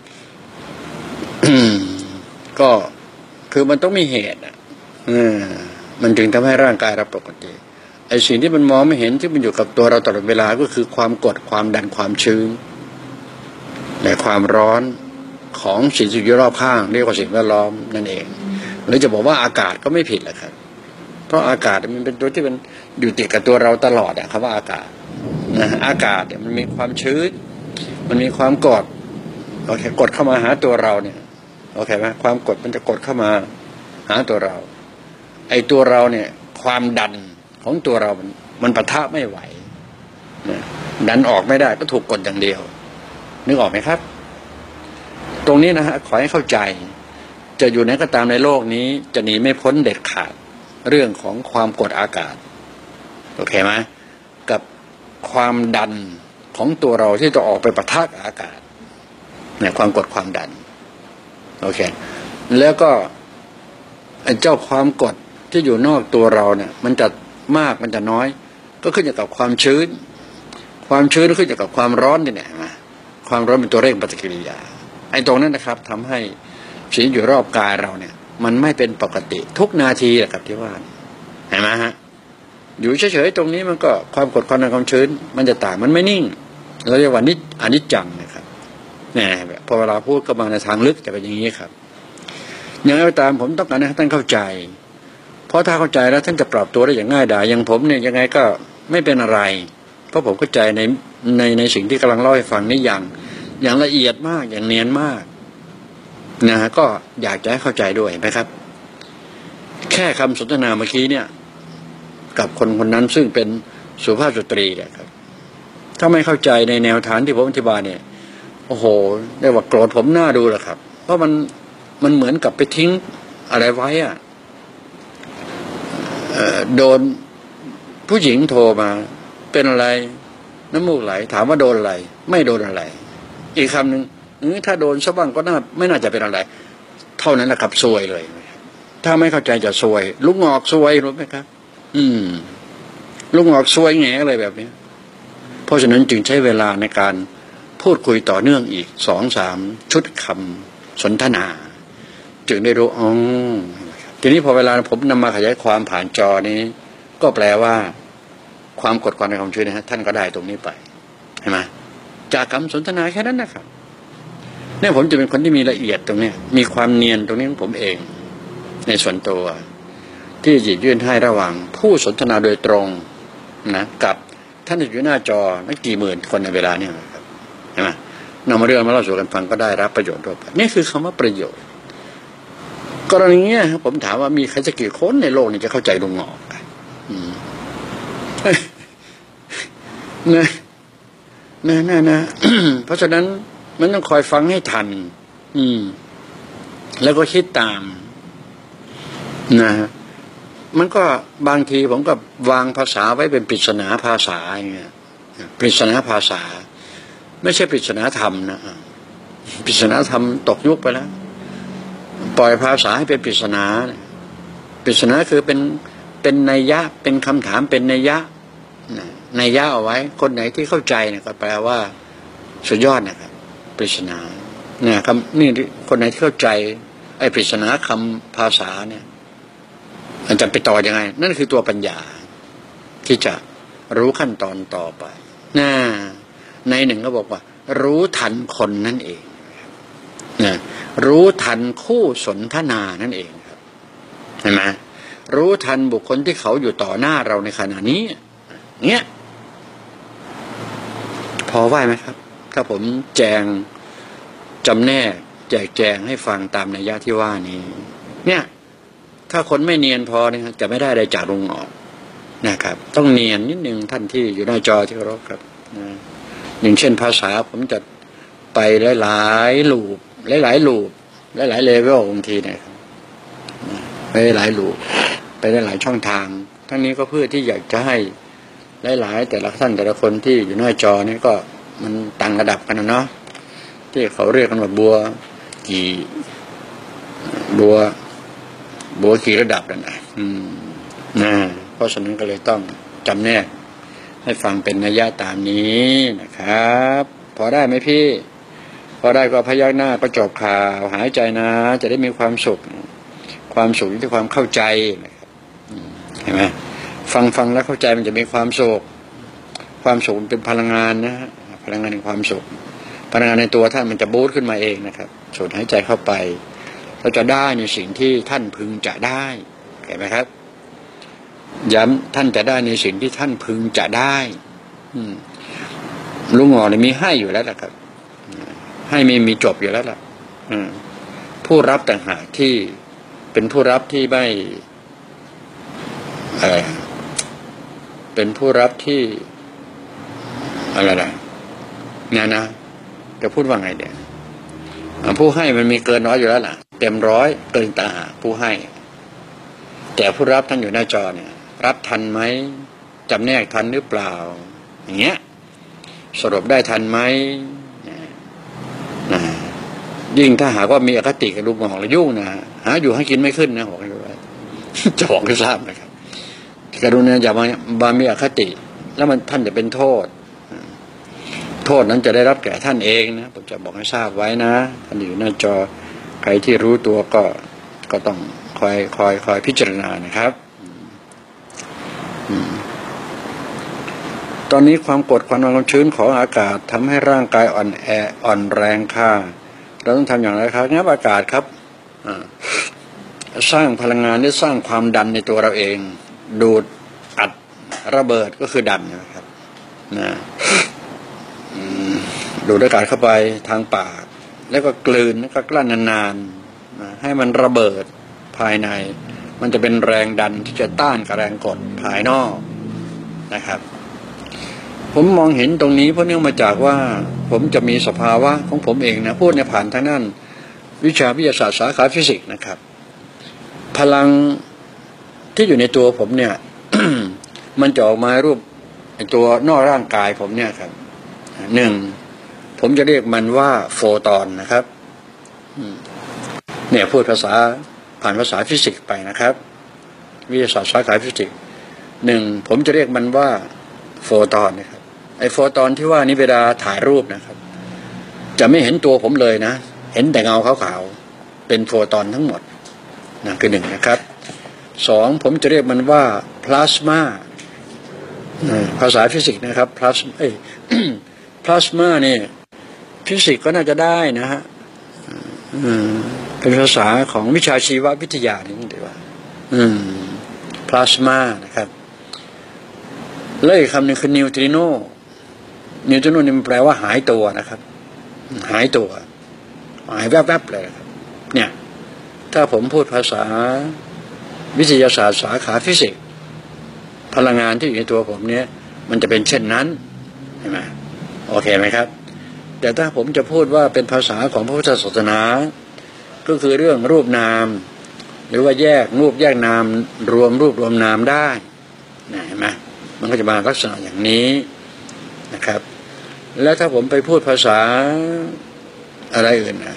S1: ก็คือมันต้องมีเหตุอ่ะมันจึงทำให้ร่างกายเราปกติไอ้สิ่งที่มันมองไม่เห็นที่มันอยู่กับตัวเราตลอดเวลาก็คือความกดความดันความชื้นและความร้อนของสิ่งที่อยู่รอบข้างเรียกว่าสิ่งแวดล้อมนั่นเองหรือจะบอกว่าอากาศก็ไม่ผิดแหละครับเพราะอากาศมันเป็นตัวที่มันอยู่ติดกับตัวเราตลอดอะคำว่าอากาศนะอากาศเนี่ยมันมีความชื้นมันมีความกดโอเคกดเข้ามาหาตัวเราเนี่ยโอเคไหมความกดมันจะกดเข้ามาหาตัวเราไอ้ตัวเราเนี่ยความดันของตัวเรามันมันปะทะไม่ไหวนะดันออกไม่ได้ก็ถูกกดอย่างเดียวนึกออกไหมครับตรงนี้นะฮะขอให้เข้าใจจะอยู่ไหนก็ตามในโลกนี้จะหนีไม่พ้นเด็ดขาดเรื่องของความกดอากาศโอเคไหมกับความดันของตัวเราที่จะออกไปปะทะกับอากาศเนี่ยความกดความดันโอเคแล้วก็เจ้าความกดที่อยู่นอกตัวเราเนี่ยมันจะมากมันจะน้อยก็ขึ้นอยู่กับความชื้นความชื้นขึ้นอยู่กับความร้อนนี่แหละความร้อนเป็นตัวเร่งปฏิกิริยาไอ้ตรงนั้นนะครับทำให้สิ่งอยู่รอบกายเราเนี่ยมันไม่เป็นปกติทุกนาทีแหละครับที่ว่าเห็นไหมฮะอยู่เฉยๆตรงนี้มันก็ความกดความดันความชื้นมันจะต่างมันไม่นิ่งเราเรียกว่านิจอนิจจังนะครับเนี่ยพอเวลาพูดก็มาในทางลึกจะเป็นอย่างนี้ครับอย่างไรก็ตามผมต้องการให้ท่านเข้าใจเพราะถ้าเข้าใจแล้วท่านจะปรับตัวได้อย่างง่ายดายอย่างผมเนี่ยยังไงก็ไม่เป็นอะไรเพราะผมเข้าใจในในในสิ่งที่กำลังเล่าให้ฟังนี่อย่างอย่างละเอียดมากอย่างเนียนมากนะฮะก็อยากจะให้เข้าใจด้วยนะครับแค่คำสนทนาเมื่อกี้เนี่ยกับคนคนนั้นซึ่งเป็นสุภาพสตรีเนี่ยครับถ้าไม่เข้าใจในแนวทางที่ผมอธิบายเนี่ยโอ้โหได้ว่าโกรธผมหน้าดูแหละครับเพราะมันมันเหมือนกับไปทิ้งอะไรไว้อะโดนผู้หญิงโทรมาเป็นอะไรน้ำมูกไหลถามว่าโดนอะไรไม่โดนอะไรอีกคำหนึ่งเออถ้าโดนซะบ้างก็น่าไม่น่าจะเป็นอะไรเท่านั้นแหละครับซวยเลยถ้าไม่เข้าใจจะซวยลูกงอกซวยรู้ไหมครับอืมลูกงอกซวยแง่อะไรแบบนี้เพราะฉะนั้นจึงใช้เวลาในการพูดคุยต่อเนื่องอีกสองสามชุดคำสนทนาจึงได้รู้อ๋อทีนี้พอเวลาผมนำมาขยายความผ่านจอนี้ก็แปลว่าความกดความในความชื้นนะฮะท่านก็ได้ตรงนี้ไปเห็นไหมจากคำสนทนาแค่นั้นนะครับเนี่ยผมจะเป็นคนที่มีละเอียดตรงนี้มีความเนียนตรงนี้ของผมเองในส่วนตัวที่หยิบยื่นให้ระหว่างผู้สนทนาโดยตรงนะกับท่านอยู่หน้าจอนักกี่หมื่นคนในเวลานี้ครับเห็นไหมนำมาเรื่องมาเล่าสู่กันฟังก็ได้รับประโยชน์ด้วยนี่คือคำว่าประโยชน์กรณีเนี้ยผมถามว่ามีใครจะกี่คนในโลกนี้จะเข้าใจลุงงอกนะนะนะนะ เพราะฉะนั้นมันต้องคอยฟังให้ทันอืมแล้วก็คิดตามนะมันก็บางทีผมก็วางภาษาไว้เป็นปริศนาภาษาอย่างเงี้ยปริศนาภาษาไม่ใช่ปริศนาธรรมนะปริศนาธรรมตกยุคไปแล้วปล่อยภาษาให้เป็นปริศนาปริศนาคือเป็นเป็นนัยยะเป็นคำถามเป็นนัยยะนัยยะเอาไว้คนไหนที่เข้าใจเนี่ยก็แปลว่าสุดยอดนะครับปริศนาเนี่ยคำนี่คนไหนที่เข้าใจไอ้ปริศนาคำภาษาเนี่ยมันจะไปต่อยังไงนั่นคือตัวปัญญาที่จะรู้ขั้นตอนต่อไปน่าในหนึ่งก็บอกว่ารู้ทันคนนั่นเองนะรู้ทันคู่สนทนานั่นเองครับเห็นไหมรู้ทันบุคคลที่เขาอยู่ต่อหน้าเราในขณะนี้เนี้ยพอไหวไหมครับถ้าผมแจงจำแนกแจกแจงให้ฟังตามนัยยะที่ว่านี้เนี่ยถ้าคนไม่เนียนพอเนี่ยจะไม่ได้อะไรจากลุงออกนะครับต้องเนียนนิดนึงท่านที่อยู่หน้าจอที่เคารพครับนะอย่างเช่นภาษาผมจะไปหลายๆลูปหลายๆลูปหลายๆเลเวลบางทีเนี่ยไปหลายลูปไปได้หลายช่องทางทั้งนี้ก็เพื่อที่อยากจะให้หลายๆแต่ละท่านแต่ละคนที่อยู่หน้าจอนี่ก็มันต่างระดับกันนะเนาะที่เขาเรียกกันว่าบัวกี่บัวบัวกี่ระดับนั่นนะอืมนะเพราะฉะนั้นก็เลยต้องจำแนกให้ฟังเป็นนัยยะตามนี้นะครับพอได้ไหมพี่พอได้ก็พยักหน้าก็จบข่าวหายใจนะจะได้มีความสุขความสุขที่ความเข้าใจนะครับเห็นไหมฟังฟังแล้วเข้าใจมันจะมีความสุขความสุขเป็นพลังงานนะฮะพลังงานแห่งความสุขพลังงานในตัวท่านมันจะบูสต์ขึ้นมาเองนะครับสูดหายใจเข้าไปเราจะได้ในสิ่งที่ท่านพึงจะได้เห็นไหมครับย้ำท่านจะได้ในสิ่งที่ท่านพึงจะได้ลุงหงอเนี่ยมีให้อยู่แล้วล่ะครับให้ไม่มีจบอยู่แล้วล่ะผู้รับต่างหากที่เป็นผู้รับที่ไม่อะไรเป็นผู้รับที่อะไรนะเนี่ยนะจะพูดว่าไงเดี๋ยวผู้ให้มันมีเกินน้อยอยู่แล้วล่ะเต็มร้อยเกินตาผู้ให้แต่ผู้รับท่านอยู่หน้าจอเนี่ยรับทันไหมจำแนกทันหรือเปล่าอย่างเงี้ยสรุปได้ทันไหมนะยิ่งถ้าหากว่ามีอคติกับลูกหงอกแล้วยุ่งนะหาอยู่ให้กินไม่ขึ้นนะบอกให้รู้ไว้จะบอกให้ทราบนะครับกรุณาอย่ามาบามีอคติแล้วมันท่านจะเป็นโทษโทษนั้นจะได้รับแก่ท่านเองนะผมจะบอกให้ทราบไว้นะท่านอยู่หน้าจอใครที่รู้ตัวก็ก็ต้องคอยคอยคอยพิจารณานะครับตอนนี้ความกดความร้อนความชื้นของอากาศทำให้ร่างกายอ่อนแออ่อนแรงค่าเราต้องทำอย่างไรครับงับอากาศครับสร้างพลังงานหรือสร้างความดันในตัวเราเองดูดอัดระเบิดก็คือดันนะครับนะดูดอากาศเข้าไปทางปากแล้วก็กลืนแล้วก็กลั้นนานๆนะให้มันระเบิดภายในมันจะเป็นแรงดันที่จะต้านกับแรงกดภายนอกนะครับผมมองเห็นตรงนี้เพราะเนื่องมาจากว่าผมจะมีสภาวะของผมเองนะพูดในผ่านทางนั้นวิชาวิทยาศาสตร์สาขาฟิสิกส์นะครับพลังที่อยู่ในตัวผมเนี่ย มันจะออกมารูปไอตัวนอกร่างกายผมเนี่ยครับหนึ่งโทผมจะเรียกมันว่าโฟตอนนะครับเนี่ยพูดภาษาผ่านภาษาฟิสิกส์ไปนะครับวิทยาศาสตร์สาขาฟิสิกส์หนึ่งผมจะเรียกมันว่าโฟตอนนะครับไอโฟตอนที่ว่านี้เวลาถ่ายรูปนะครับจะไม่เห็นตัวผมเลยนะเห็นแต่เงาขาวๆเป็นโฟตอนทั้งหมดนะคือหนึ่งนะครับสองผมจะเรียกมันว่าพลาสมาภาษาฟิสิกส์นะครับพลาสเอ้ยพลาสมาเนี่ยฟิสิกส์ก็น่าจะได้นะฮะเป็นภาษาของวิชาชีววิทยานี่ดีว่าพลาสมานะครับแล้วอีกคำหนึ่งคือนิวตริโนนิวตริโนนี่มันแปลว่าหายตัวนะครับหายตัวหายแวบๆเลยครับเนี่ยถ้าผมพูดภาษาวิทยาศาสตร์สาขาฟิสิกส์พลังงานที่อยู่ในตัวผมเนี่ยมันจะเป็นเช่นนั้นใช่ไหมโอเคไหมครับแต่ถ้าผมจะพูดว่าเป็นภาษาของพระพุทธศาสนาก็คือเรื่องรูปนามหรือว่าแยกรูปแยกนามรวมรูปรวมนามได้นะเห็นไหมมันก็จะมาลักษณะอย่างนี้นะครับแล้วถ้าผมไปพูดภาษาอะไรอื่นนะ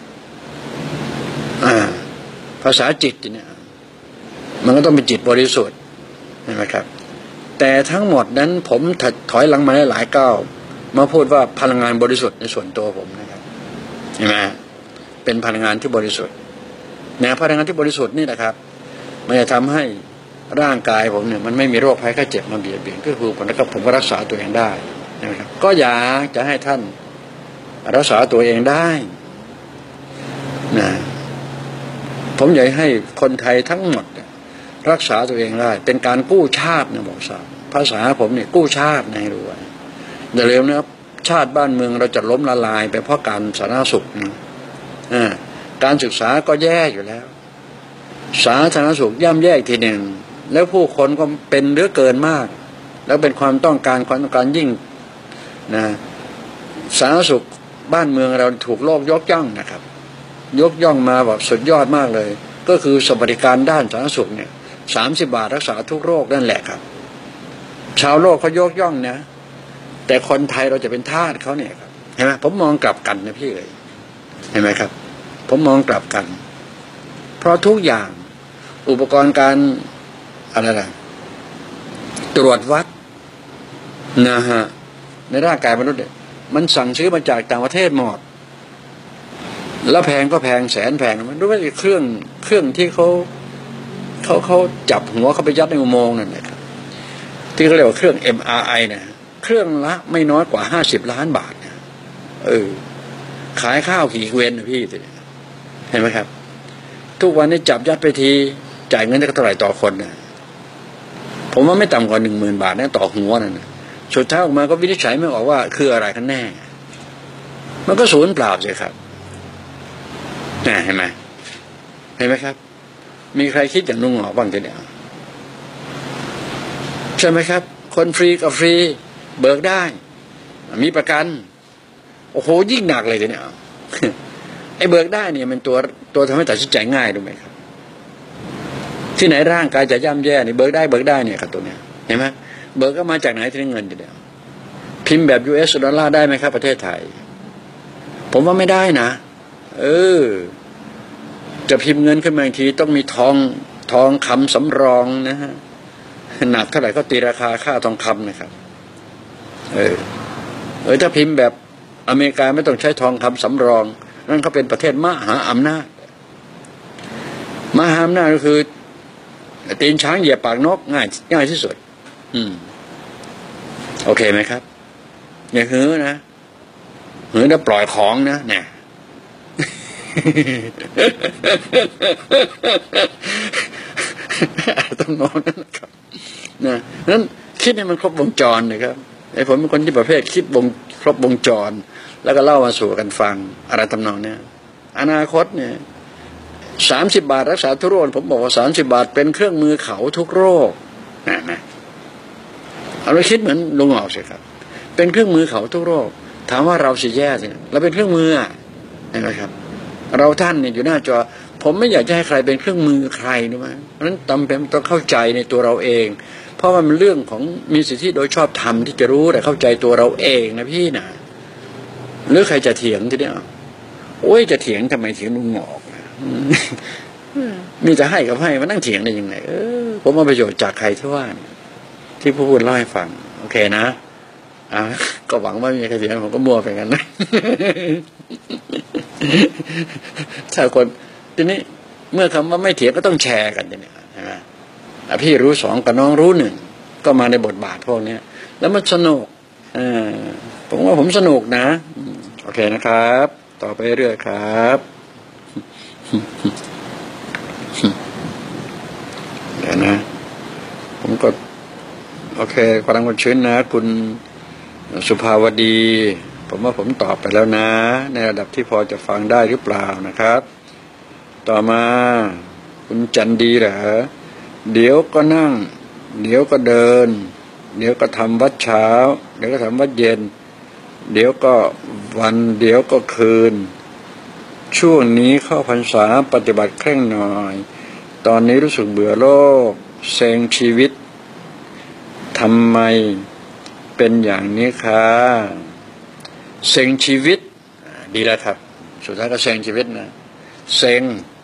S1: อ่าภาษาจิตเนี่ยมันก็ต้องเป็นจิตบริสุทธิ์ใช่ไหมครับแต่ทั้งหมดนั้นผมถอยหลังมาได้หลายก้าวมาพูดว่าพลังงานบริสุทธิ์ในส่วนตัวผมนะครับใช่ไหมเป็นพลังงานที่บริสุทธิ์เนี่ยพลังงานที่บริสุทธิ์นี่นะครับมันจะทำให้ร่างกายผมเนี่ยมันไม่มีโรคภัยไข้เจ็บมาเบียดเบียนก็คือผมนะครับผมก็รักษาตัวเองได้นะครับก็อยากจะให้ท่านรักษาตัวเองได้นะผมอยากให้คนไทยทั้งหมดรักษาตัวเองได้เป็นการกู้ชาตินะบอกสาวภาษาผมเนี่ยกู้ชาตินะให้รู้ไว้อย่าลืมนะครับชาติบ้านเมืองเราจะล้มละลายไปเพราะการสาธารณสุขนะการศึกษาก็แย่อยู่แล้วสาธารณสุขย่ำแย่อีกทีหนึ่งแล้วผู้คนก็เป็นเหลือเกินมากแล้วเป็นความต้องการความต้องการยิ่งนะสาธารณสุขบ้านเมืองเราถูกโลกยกย่องนะครับยกย่องมาแบบสุดยอดมากเลยก็คือสวัสดิการด้านสาธารณสุขเนี่ยสามสิบบาทรักษาทุกโรคนั่นแหละครับชาวโลกเขายกย่องนะแต่คนไทยเราจะเป็นทาสเขาเนี่ยครับเห็นไหมผมมองกลับกันนะพี่เลยเห็นไหมครับผมมองกลับกันเพราะทุกอย่างอุปกรณ์การอะไรล่ะตรวจวัดนะฮะในร่างกายมนุษย์เนี่ยมันสั่งซื้อมาจากต่างประเทศหมดแล้วแพงก็แพงแสนแพงมันรู้ว่าเครื่องเครื่องที่เขาเขาเขาจับหัวเขาไปยัดในอุโมงค์นั่นแหละครับที่เขาเรียกว่าเครื่อง เอ็ม อาร์ ไอ นะเครื่องละไม่น้อยกว่าห้าสิบล้านบาทนะเออขายข้าวขี่เกวียนนะพี่เห็นไหมครับทุกวันนี้จับยัดไปทีจ่ายเงินได้เท่าไหร่ต่อคนนะผมว่าไม่ต่ำกว่าหนึ่งหมื่นบาทนะต่อหัวนั่นนะสุดท้ายออกมาก็วินิจฉัยไม่ออกว่าคืออะไรกันแน่มันก็สูญเปล่าใช่ครับนี่เห็นไหมเห็นไหมครับมีใครคิดอย่างลุงหงอบ้างทีเดียวใช่ไหมครับคนฟรีกับฟรีเบิกได้มีประกันโอ้โหยิ่งหนักเลยทีเดียวไอ้เบิกได้เนี่ยมันตัวตัวทำให้ตัดสินใจง่ายรู้ไหมครับที่ไหนร่างกายจะย่ำแย่เนี่ยเบิกได้เบิกได้เนี่ยครับตัวเนี้ยเห็นไหมเบิกก็มาจากไหนที่เงินทีเดียวพิมพ์แบบ ยู เอส ดอลลาร์ได้ไหมครับประเทศไทยผมว่าไม่ได้นะเออจะพิมพ์เงินขึ้นมาอีกทีต้องมีทองทองคำสำรองนะฮะหนักเท่าไหร่ก็ตีราคาค่าทองคำนะครับเออเออถ้าพิมพ์แบบอเมริกาไม่ต้องใช้ทองคำสำรองนั่นเขาเป็นประเทศมหาอำนาจมหาอำนาจก็คือตีนช้างเหยียบปากนกง่ายง่ายที่สุดอืมโอเคไหมครับอย่าหือนะหือแล้วปล่อยของนะเนี่ยต้องนอนนั่นนะครับนะนั้นคิดให้มันครบวงจรนะครับไอ้ผมเป็นคนที่ประเภทคิดวงครบวงจรแล้วก็เล่ามาสู่กันฟังอะไรทำนองเนี้ยอนาคตเนี่ยสามสิบบาทรักษาทุกโรคผมบอกว่าสามสิบบาทเป็นเครื่องมือเขาทุกโรคนะนะเอาไปคิดเหมือนลุงออกสิครับเป็นเครื่องมือเขาทุกโรคถามว่าเราสิแย่สิเราเป็นเครื่องมือเห็นไหมครับเราท่านเนี่ยอยู่หน้าจอผมไม่อยากจะให้ใครเป็นเครื่องมือใครนะมั้ยเพราะฉะนั้นจำเป็นต้องเข้าใจในตัวเราเองเพราะว่ามันเรื่องของมีสิทธิโดยชอบธรรมที่จะรู้แต่เข้าใจตัวเราเองนะพี่นะหรือใครจะเถียงทีเดียวโอ้ยจะเถียงทำไมเถียงลุงหงอกมีจะให้กับให้มานั่งเถียงได้ยังไงเออผมเอาประโยชน์จากใครที่ว่าที่ผู้พูดเล่าให้ฟังโอเคนะอ่ะก็หวังว่ามีใครเถียงผมก็มัวไปกันนะถ้าคนทีนี้เมื่อคำว่าไม่เถียงก็ต้องแชร์กันทีนี้ใช่ไหมพี่รู้สองกับน้องรู้หนึ่งก็มาในบทบาทพวกนี้แล้วมันสนุกอ่าผมว่าผมสนุกนะโอเคนะครับต่อไปเรื่อยครับเดี๋ยวนะผมก็โอเคกำลังคนชื้นนะคุณสุภาวดีผมว่าผมตอบไปแล้วนะในระดับที่พอจะฟังได้หรือเปล่านะครับต่อมาคุณจันดีเหรอเดี๋ยวก็นั่งเดี๋ยวก็เดินเดี๋ยวก็ทำวัดเช้าเดี๋ยวก็ทำวัดเย็นเดี๋ยวก็วันเดี๋ยวก็คืนช่วงนี้เข้าพรรษาปฏิบัติเคร่งหน่อยตอนนี้รู้สึกเบื่อโลกเซ็งชีวิตทำไมเป็นอย่างนี้คะเซ็งชีวิตดีแล้วครับสุดท้ายก็เซ็งชีวิตนะเซ็ง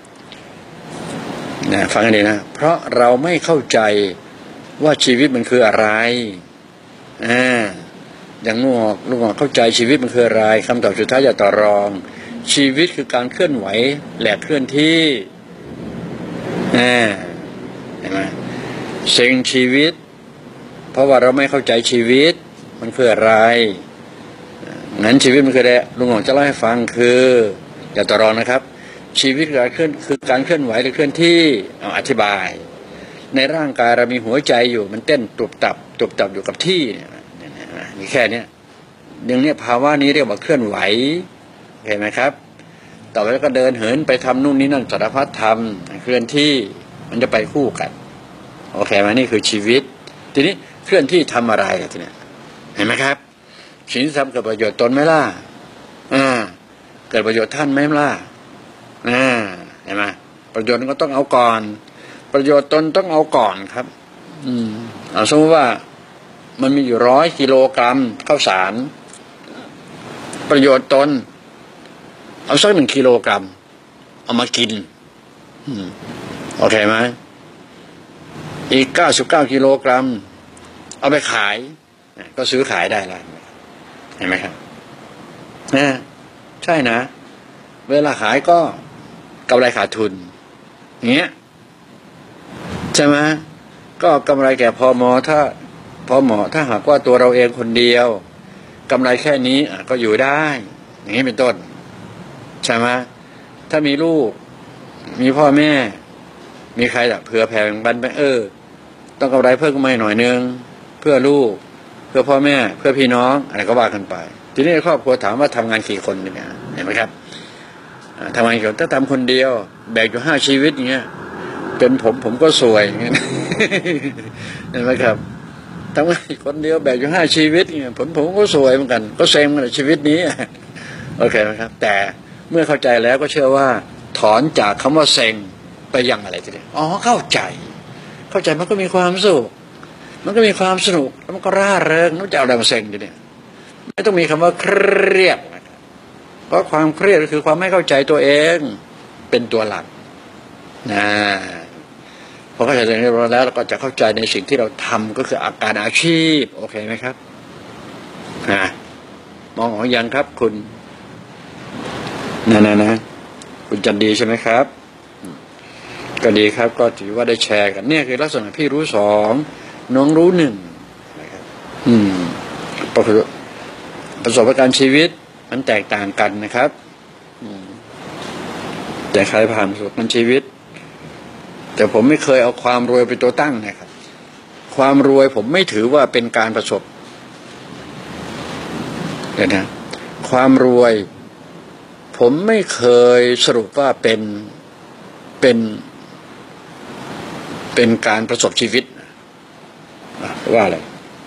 S1: นะฟังให้ดีนะเพราะเราไม่เข้าใจว่าชีวิตมันคืออะไรอ่าอย่างลูกออกลูกออกเข้าใจชีวิตมันคืออะไรคำตอบสุดท้ายอย่าต่อรองชีวิตคือการเคลื่อนไหวและเคลื่อนที่อ่าเห็นไหมเซ็งชีวิตเพราะว่าเราไม่เข้าใจชีวิตมันคืออะไรงั้นชีวิตมันคืออะไรลุงหลวงจะเล่าให้ฟังคืออย่าต่อรองนะครับชีวิตคือการเคลื่อนคือการเคลื่อนไหวหรือเคลื่อนที่เอาอธิบายในร่างกายเรามีหัวใจอยู่มันเต้นตุบตับตุบตับอยู่กับที่เนี่ยมีแค่นี้อย่างนี้ภาวะนี้เรียกว่าเคลื่อนไหวเห็นไหมครับต่อไปแล้วก็เดินเหินไปทำนู่นนี่นั่นสารพัดทำเคลื่อนที่มันจะไปคู่กันโอเคไหมนี่คือชีวิตทีนี้เคลื่อนที่ทำอะไรทีนี้เห็นไหมครับสิ่งที่ทำเกิดประโยชน์ตนไหมล่ะอ่าเกิดประโยชน์ท่านไหมล่ะอ่าเห็นไหมประโยชน์ก็ต้องเอาก่อนประโยชน์ตนต้องเอาก่อนครับอืมเอาสมมติว่ามันมีอยู่ร้อยกิโลกรัมข้าวสารประโยชน์ตนเอาสักหนึ่งกิโลกรัมเอามากินอืมโอเคไหมอีกเก้าสิบเก้ากิโลกรัมเอาไปขายก็ซื้อขายได้แล้วเห็นไหมครับนะใช่นะเวลาขายก็กำไรขาดทุนอย่างเงี้ยใช่ไหมก็กำไรแก่พอมอถ้าพอหมอถ้าหากว่าตัวเราเองคนเดียวกำไรแค่นี้ก็อยู่ได้อย่างนี้เป็นต้นใช่ไหมถ้ามีลูกมีพ่อแม่มีใครแบบเผื่อแผ่แบ่งปันไปเออต้องกำไรเพิ่มขึ้นมาหน่อยนึงเพื่อลูกเพื่อพ่อแม่เพื่อพี่น้องอะไรก็ว่ากันไปทีนี้ครอบครัวถามว่าทำงานกี่คนเนี่ยเห็นไหมครับทำงานกี่คนถ้าทำคนเดียวแบกอยู่ห้าชีวิตอย่างเงี้ยเป็นผมผมก็สวยอย่างเงี้ยเห็นไหมครับทำงานคนเดียวแบกอยู่ห้าชีวิตเนี่ยผมผมก็สวยเหมือนกันก็เซ็งในชีวิตนี้โอเคไหมครับแต่เมื่อเข้าใจแล้วก็เชื่อว่าถอนจากคำว่าเซ็งไปยังอะไรทีเดียวอ๋อเข้าใจเข้าใจมันก็มีความสุขมันก็มีความสนุกแล้วมันก็ร่าเริงแล้วจะเอาอะไรมาเซ็งทีเดียวไม่ต้องมีคำว่าเครียดเพราะความเครียดก็คือความไม่เข้าใจตัวเองเป็นตัวหลักนะพอเข้าใจตัวเองแล้วเราก็จะเข้าใจในสิ่งที่เราทำก็คืออาการอาชีพโอเคไหมครับนะมองออกยังครับคุณนะนะนะคุณจันดีใช่ไหมครับก็ดีครับก็ถือว่าได้แชร์กันเนี่ยคือลักษณะพี่รู้สองน้องรู้หนึ่งนะครับอืมประสบประสบการณ์ชีวิตมันแตกต่างกันนะครับอืมแต่ใครผ่านประสบการณ์ชีวิตแต่ผมไม่เคยเอาความรวยเป็นตัวตั้งนะครับความรวยผมไม่ถือว่าเป็นการประสบเดี๋ยวนะความรวยผมไม่เคยสรุปว่าเป็นเป็นเป็นการประสบชีวิตว่าอะไร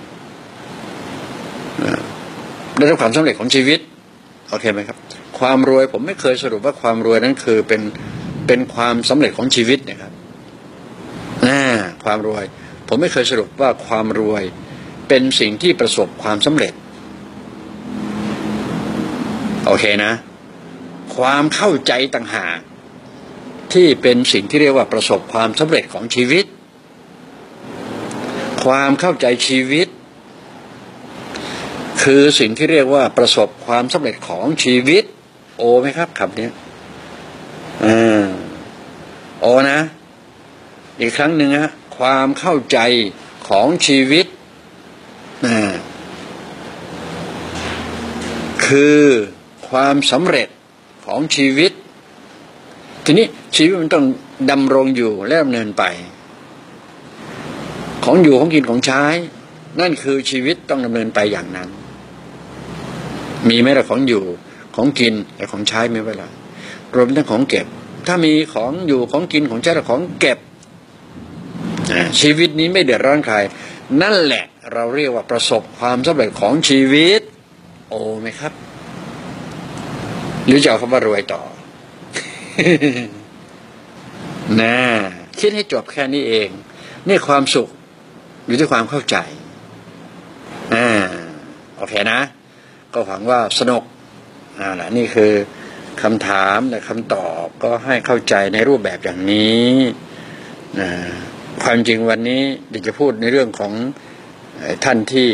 S1: ได้รับความสำเร็จของชีวิตโอเคไหมครับความรวยผมไม่เคยสรุปว่าความรวยนั้นคือเป็นเป็นความสำเร็จของชีวิตนะครับอ่าความรวยผมไม่เคยสรุปว่าความรวยเป็นสิ่งที่ประสบความสำเร็จโอเคนะความเข้าใจต่างหากที่เป็นสิ่งที่เรียกว่าประสบความสำเร็จของชีวิตความเข้าใจชีวิตคือสิ่งที่เรียกว่าประสบความสำเร็จของชีวิตโอไหมครับคำนี้อ่าโอนะอีกครั้งหนึ่งฮะความเข้าใจของชีวิตอ่าคือความสำเร็จของชีวิตทีนี้ชีวิตมันต้องดำรงอยู่และดำเนินไปของอยู่ของกินของใช้นั่นคือชีวิตต้องดำเนินไปอย่างนั้นมีไหมล่ะของอยู่ของกินและของใช้ไม่เวลารวมทั้งของเก็บถ้ามีของอยู่ของกินของใช้และของเก็บชีวิตนี้ไม่เดือดร้อนใครนั่นแหละเราเรียกว่าประสบความสำเร็จของชีวิตโอ้ไหมครับหรือจะเอาคำว่ารวยต่อ นะคิดให้จบแค่นี้เองนี่ความสุขอยู่ที่ความเข้าใจอ่าโอเคนะก็หวังว่าสนุกอ่าล่ะนี่คือคำถามและคำตอบก็ให้เข้าใจในรูปแบบอย่างนี้นะความจริงวันนี้เดี๋ยวจะพูดในเรื่องของท่านที่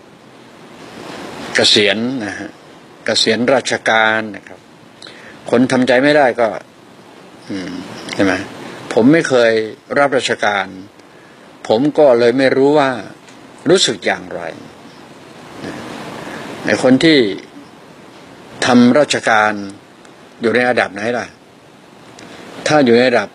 S1: เกษียณนะฮะเกษียณราชการนะครับคนทำใจไม่ได้ก็อืมใช่ไหมผมไม่เคยรับราชการผมก็เลยไม่รู้ว่ารู้สึกอย่างไรในคนที่ทำราชการอยู่ในระดับไหนล่ะถ้าอยู่ในระดับ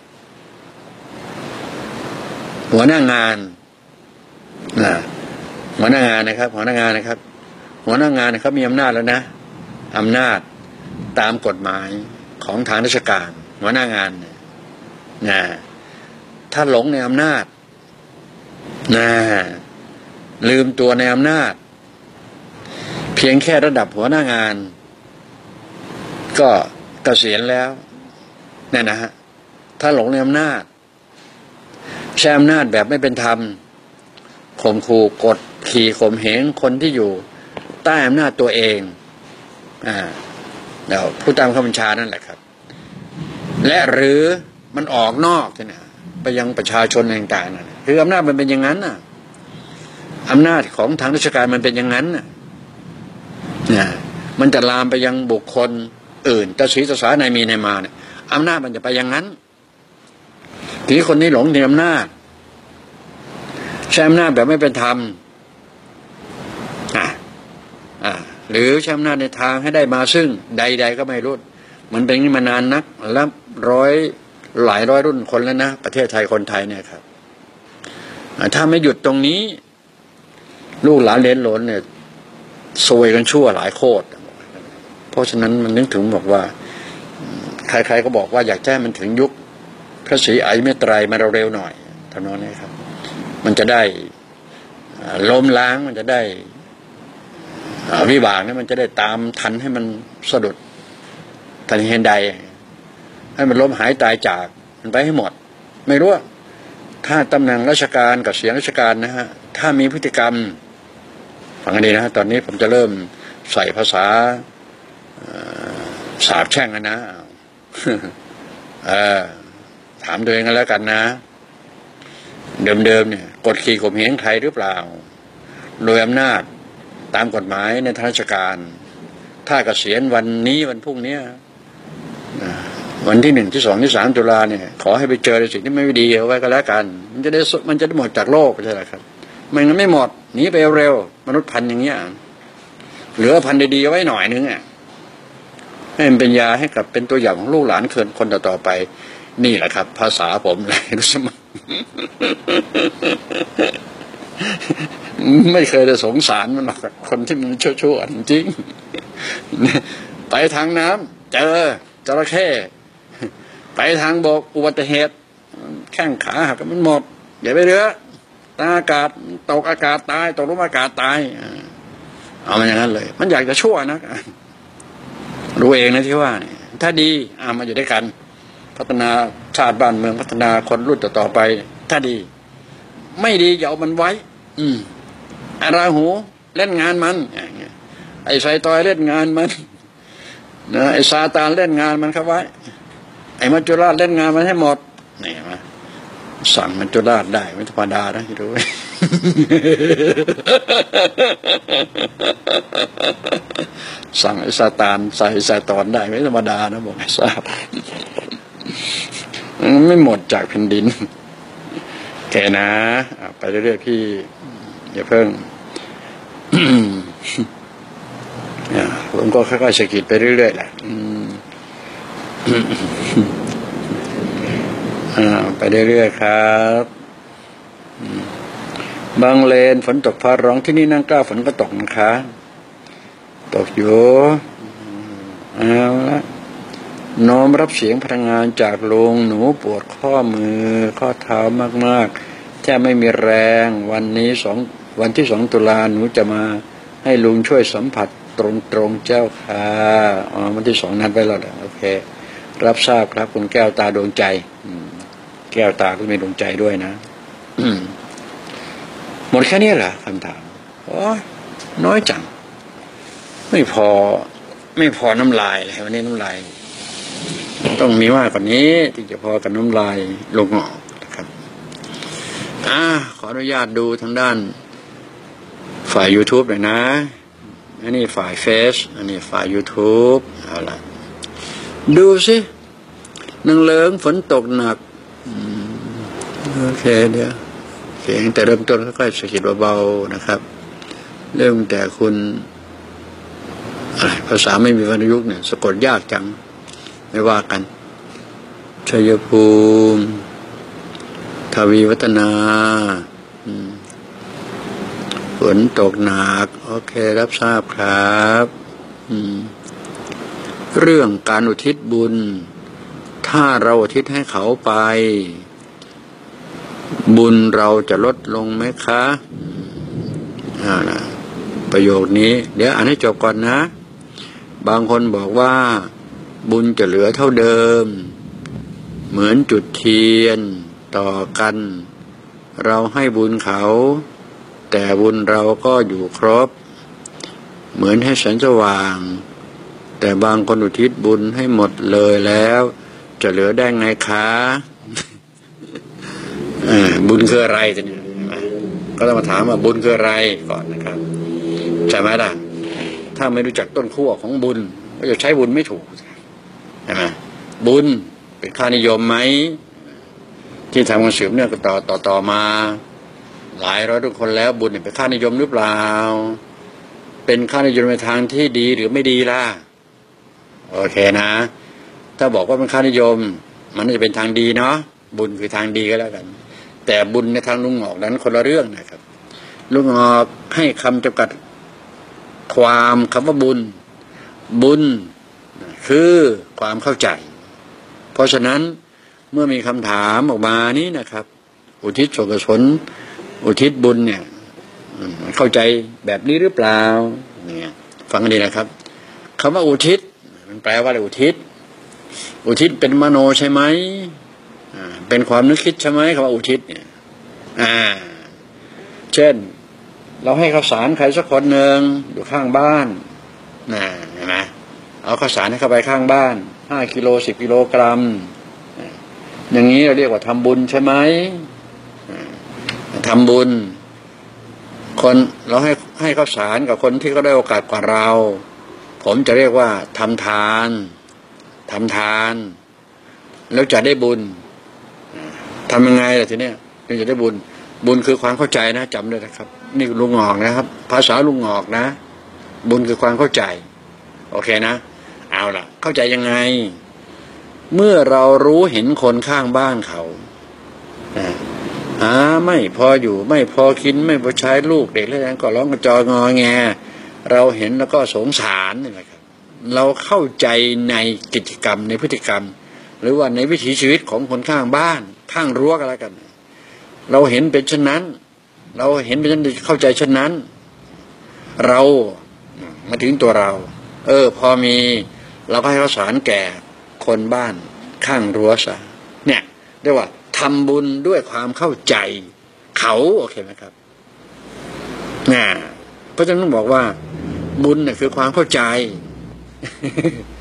S1: หัวหน้างานนะหัวหน้างานนะครับหัวหน้างานนะครับหัวหน้างานเขามีอำนาจแล้วนะอำนาจตามกฎหมายของทางราชการหัวหน้างานนะถ้าหลงในอำนาจนะลืมตัวในอำนาจเพียงแค่ระดับหัวหน้างานก็เกษียณแล้วนี่นะฮะถ้าหลงในอำนาจใช้อำนาจแบบไม่เป็นธรรมข่มขู่กดขี่ข่มเหงคนที่อยู่ใต้อำนาจตัวเองอ่าเดี๋ยวผู้ตามคำบัญชานั่นแหละครับและหรือมันออกนอกเนี่ยไปยังประชาชนต่างๆนั่นคืออำนาจมันเป็นอย่างนั้นน่ะอำนาจของทางราชการมันเป็นอย่างนั้นน่ะเนี่ยมันจะลามไปยังบุคคลอื่นตาสีตาสานายมีนายมาเนี่ยอำนาจมันจะไปอย่างนั้นทีนี้คนนี้หลงในอำนาจใช้อำนาจแบบไม่เป็นธรรมอ่าอ่าหรือใช้อำนาจในทางให้ได้มาซึ่งใดๆก็ไม่รู้มันเป็นอย่างนี้มานานนักแล้วร้อยหลายร้อยรุ่นคนแล้วนะประเทศไทยคนไทยเนี่ยครับถ้าไม่หยุดตรงนี้ลูกหลานเลนหลนเนี่ยซวยกันชั่วหลายโคตรเพราะฉะนั้นมันนึกถึงบอกว่าใครๆก็บอกว่าอยากให้มันถึงยุคพระศรีอริยเมตไตรมาเร็วๆหน่อยทำนองนี้ครับมันจะได้ล้มล้างมันจะได้วิบากเนี่ยมันจะได้ตามทันให้มันสะดุดทันเห็นใดให้มันล้มหายตายจากมันไปให้หมดไม่รู้ถ้าตำแหน่งราชการกับเสียงราชการนะฮะถ้ามีพฤติกรรมฟังกันดีนะฮะตอนนี้ผมจะเริ่มใส่ภาษาสาบแช่งกันนะเออถามตัวเองกันแล้วกันนะเดิมๆเนี่ยกดขี่ข่มเหงใครหรือเปล่าโดยอำนาจตามกฎหมายในทางราชการถ้าเกษียณวันนี้วันพรุ่งนี้วันที่หนึ่งที่สองที่สามตุลาเนี่ยขอให้ไปเจอในสิ่งที่ไม่ดีเอาไว้ก็แล้วกันมันจะได้มันจะได้หมดจากโลกใช่ไหมครับไม่งั้นไม่หมดหนีไปเร็วมนุษย์พันธุ์อย่างเงี้ยเหลือพันธุ์ดีๆไว้หน่อยนึงอ่ะให้มันเป็นยาให้กับเป็นตัวอย่างของลูกหลานเคินคนต่อๆไปนี่แหละครับภาษาผมเลยรู้สมไม่เคยได้สงสารมันหรอกคนที่มันชั่วๆจริงไปทางน้ำเจอจระเข้ไปทางบกอุบัติเหตุแข้งขาหักมันหมดอย่าไปเรือตาอากาศตกอากาศตายตกลมอากาศตายเอามันอย่างนั้นเลยมันอยากจะชั่วนะรู้เองนะที่ว่าถ้าดีอ่ามาอยู่ด้วยกันพัฒนาชาติบ้านเมืองพัฒนาคนรุ่นต่อๆไปถ้าดีไม่ดีอย่าเอามันไว้อืมอาราหูเล่นงานมันไอ้ไซตอยเล่นงานมันนะไอ้ซาตานเล่นงานมันเข้าไว้ไอ้มัจจุราชเล่นงานมันให้หมดนี่มาสั่งมัจจุราชได้ไม่ธรรมดานะคิดดูสั่งไอ้ซาตานใส่ซาตอนได้ไม่ธรรมดานะบอกให้ทราบไม่หมดจากแผ่นดินแกนะไปเรื่อยๆพี่อย่าเพิ่งผมก็ค่อยๆสะกิดไปเรื่อยๆแหละไปเรื่อยๆครับบางเลนฝนตกฟ้าร้องที่นี่นั่งกล้าฝนก็ตกนะคะตกอยู่เอาละน้อมรับเสียงพลังงานจากลุงหนูปวดข้อมือข้อเท้ามากๆแทบไม่มีแรงวันนี้สองวันที่สองตุลาหนูจะมาให้ลุงช่วยสัมผัสตรงๆเจ้าค่ะอ๋อวันที่สองนัดไปแล้วแหละโอเครับทราบครับคุณแก้วตาดวงใจแก้วตาก็มีดวงใจด้วยนะหมดแค่นี้เหรอคำถามโอ้ยน้อยจังไม่พอไม่พอน้ำลายเลยวันนี้น้ำลายต้องมีมากกว่านี้ที่จะพอกับน้ำลายลงออกนะครับอ่าขออนุญาตดูทางด้านฝ่าย YouTube หน่อยนะอันนี้ฝ่ายเฟซอันนี้ฝ่าย YouTube เอาละดูสินังเลิงฝนตกหนักโอเคเดี๋ยวเสียงแต่เริ่มต้นค่อยๆสะกิดเบาๆนะครับเริ่มแต่คุณภาษาไม่มีวรรณยุกต์เนี่ยสะกดยากจังไม่ว่ากันชัยภูมิทวีวัฒนาฝนตกหนักโอเครับทราบครับเรื่องการอุทิศบุญถ้าเราอุทิศให้เขาไปบุญเราจะลดลงไหมคะอ่านะประโยคนี้เดี๋ยวอ่านให้จบก่อนนะบางคนบอกว่าบุญจะเหลือเท่าเดิมเหมือนจุดเทียนต่อกันเราให้บุญเขาแต่บุญเราก็อยู่ครบเหมือนให้แสงสว่างแต่บางคนอุทิศบุญให้หมดเลยแล้วจะเหลือได้ไงคะบุญคืออะไรจะเนี่ยก็ต้องมาถามว่าบุญคืออะไรก่อนนะครับใช่ไหมล่ะถ้าไม่รู้จักต้นขั้วของบุญก็จะใช้บุญไม่ถูกใช่ไหมบุญเป็นค่านิยมไหมที่ทำกันสืบเนื่องกันต่อต่อต่อมาหลายร้อยทุกคนแล้วบุญเป็นค่านิยมหรือเปล่าเป็นค่านิยมในทางที่ดีหรือไม่ดีล่ะโอเคนะถ้าบอกว่าเป็นค่านิยมมันจะเป็นทางดีเนาะบุญคือทางดีก็แล้วกันแต่บุญในทางลุงหงอกนั้นคนละเรื่องนะครับลุงหงอกให้คำจำกัดความคำว่าบุญบุญคือความเข้าใจเพราะฉะนั้นเมื่อมีคำถามออกมานี้นะครับอุทิศส่วนกุศลอุทิศบุญเนี่ยเข้าใจแบบนี้หรือเปล่าเนี่ยฟังกันดีนะครับคำว่าอุทิศมันแปลว่าอะไรอุทิศอุทิศเป็นมโนใช่ไหมอ่าเป็นความนึกคิดใช่ไหมคำว่าอุทิศเนี่ยอ่าเช่นเราให้ข้าวสารใครสักคนหนึ่งอยู่ข้างบ้านน่ะเห็นไหมเอาข้าวสารให้เข้าไปข้างบ้านห้ากิโลสิบกิโลกรัมอย่างนี้เราเรียกว่าทำบุญใช่ไหมทำบุญคนเราให้ให้ข้าวสารกับคนที่เขาได้โอกาสกว่าเราผมจะเรียกว่าทำทานทำทานแล้วจะได้บุญทำยังไงล่ะทีเนี้ยถึงจะได้บุญบุญคือความเข้าใจนะจำด้วยนะครับนี่ลุงหงอกนะครับภาษาลุงหงอกนะบุญคือความเข้าใจโอเคนะเอาล่ะเข้าใจยังไงเมื่อเรารู้เห็นคนข้างบ้านเขาหาไม่พออยู่ไม่พอกินไม่พอใช้ลูกเด็กเล็กก็ร้องกระจองอแงเราเห็นแล้วก็สงสารนี่แหละครับเราเข้าใจในกิจกรรมในพฤติกรรมหรือว่าในวิถีชีวิตของคนข้างบ้านข้างรั้วกันแล้วกันเราเห็นเป็นเช่นนั้นเราเห็นเป็นเช่นนั้นเข้าใจเช่นนั้นเรามาถึงตัวเราเออพอมีเราก็ให้ข้าวสารแก่คนบ้านข้างรั้วซะเนี่ยเรียกว่าทำบุญด้วยความเข้าใจเขาโอเคไหมครับน่ะเพราะฉะนั้นต้องบอกว่าบุญเนี่ยคือความเข้าใจ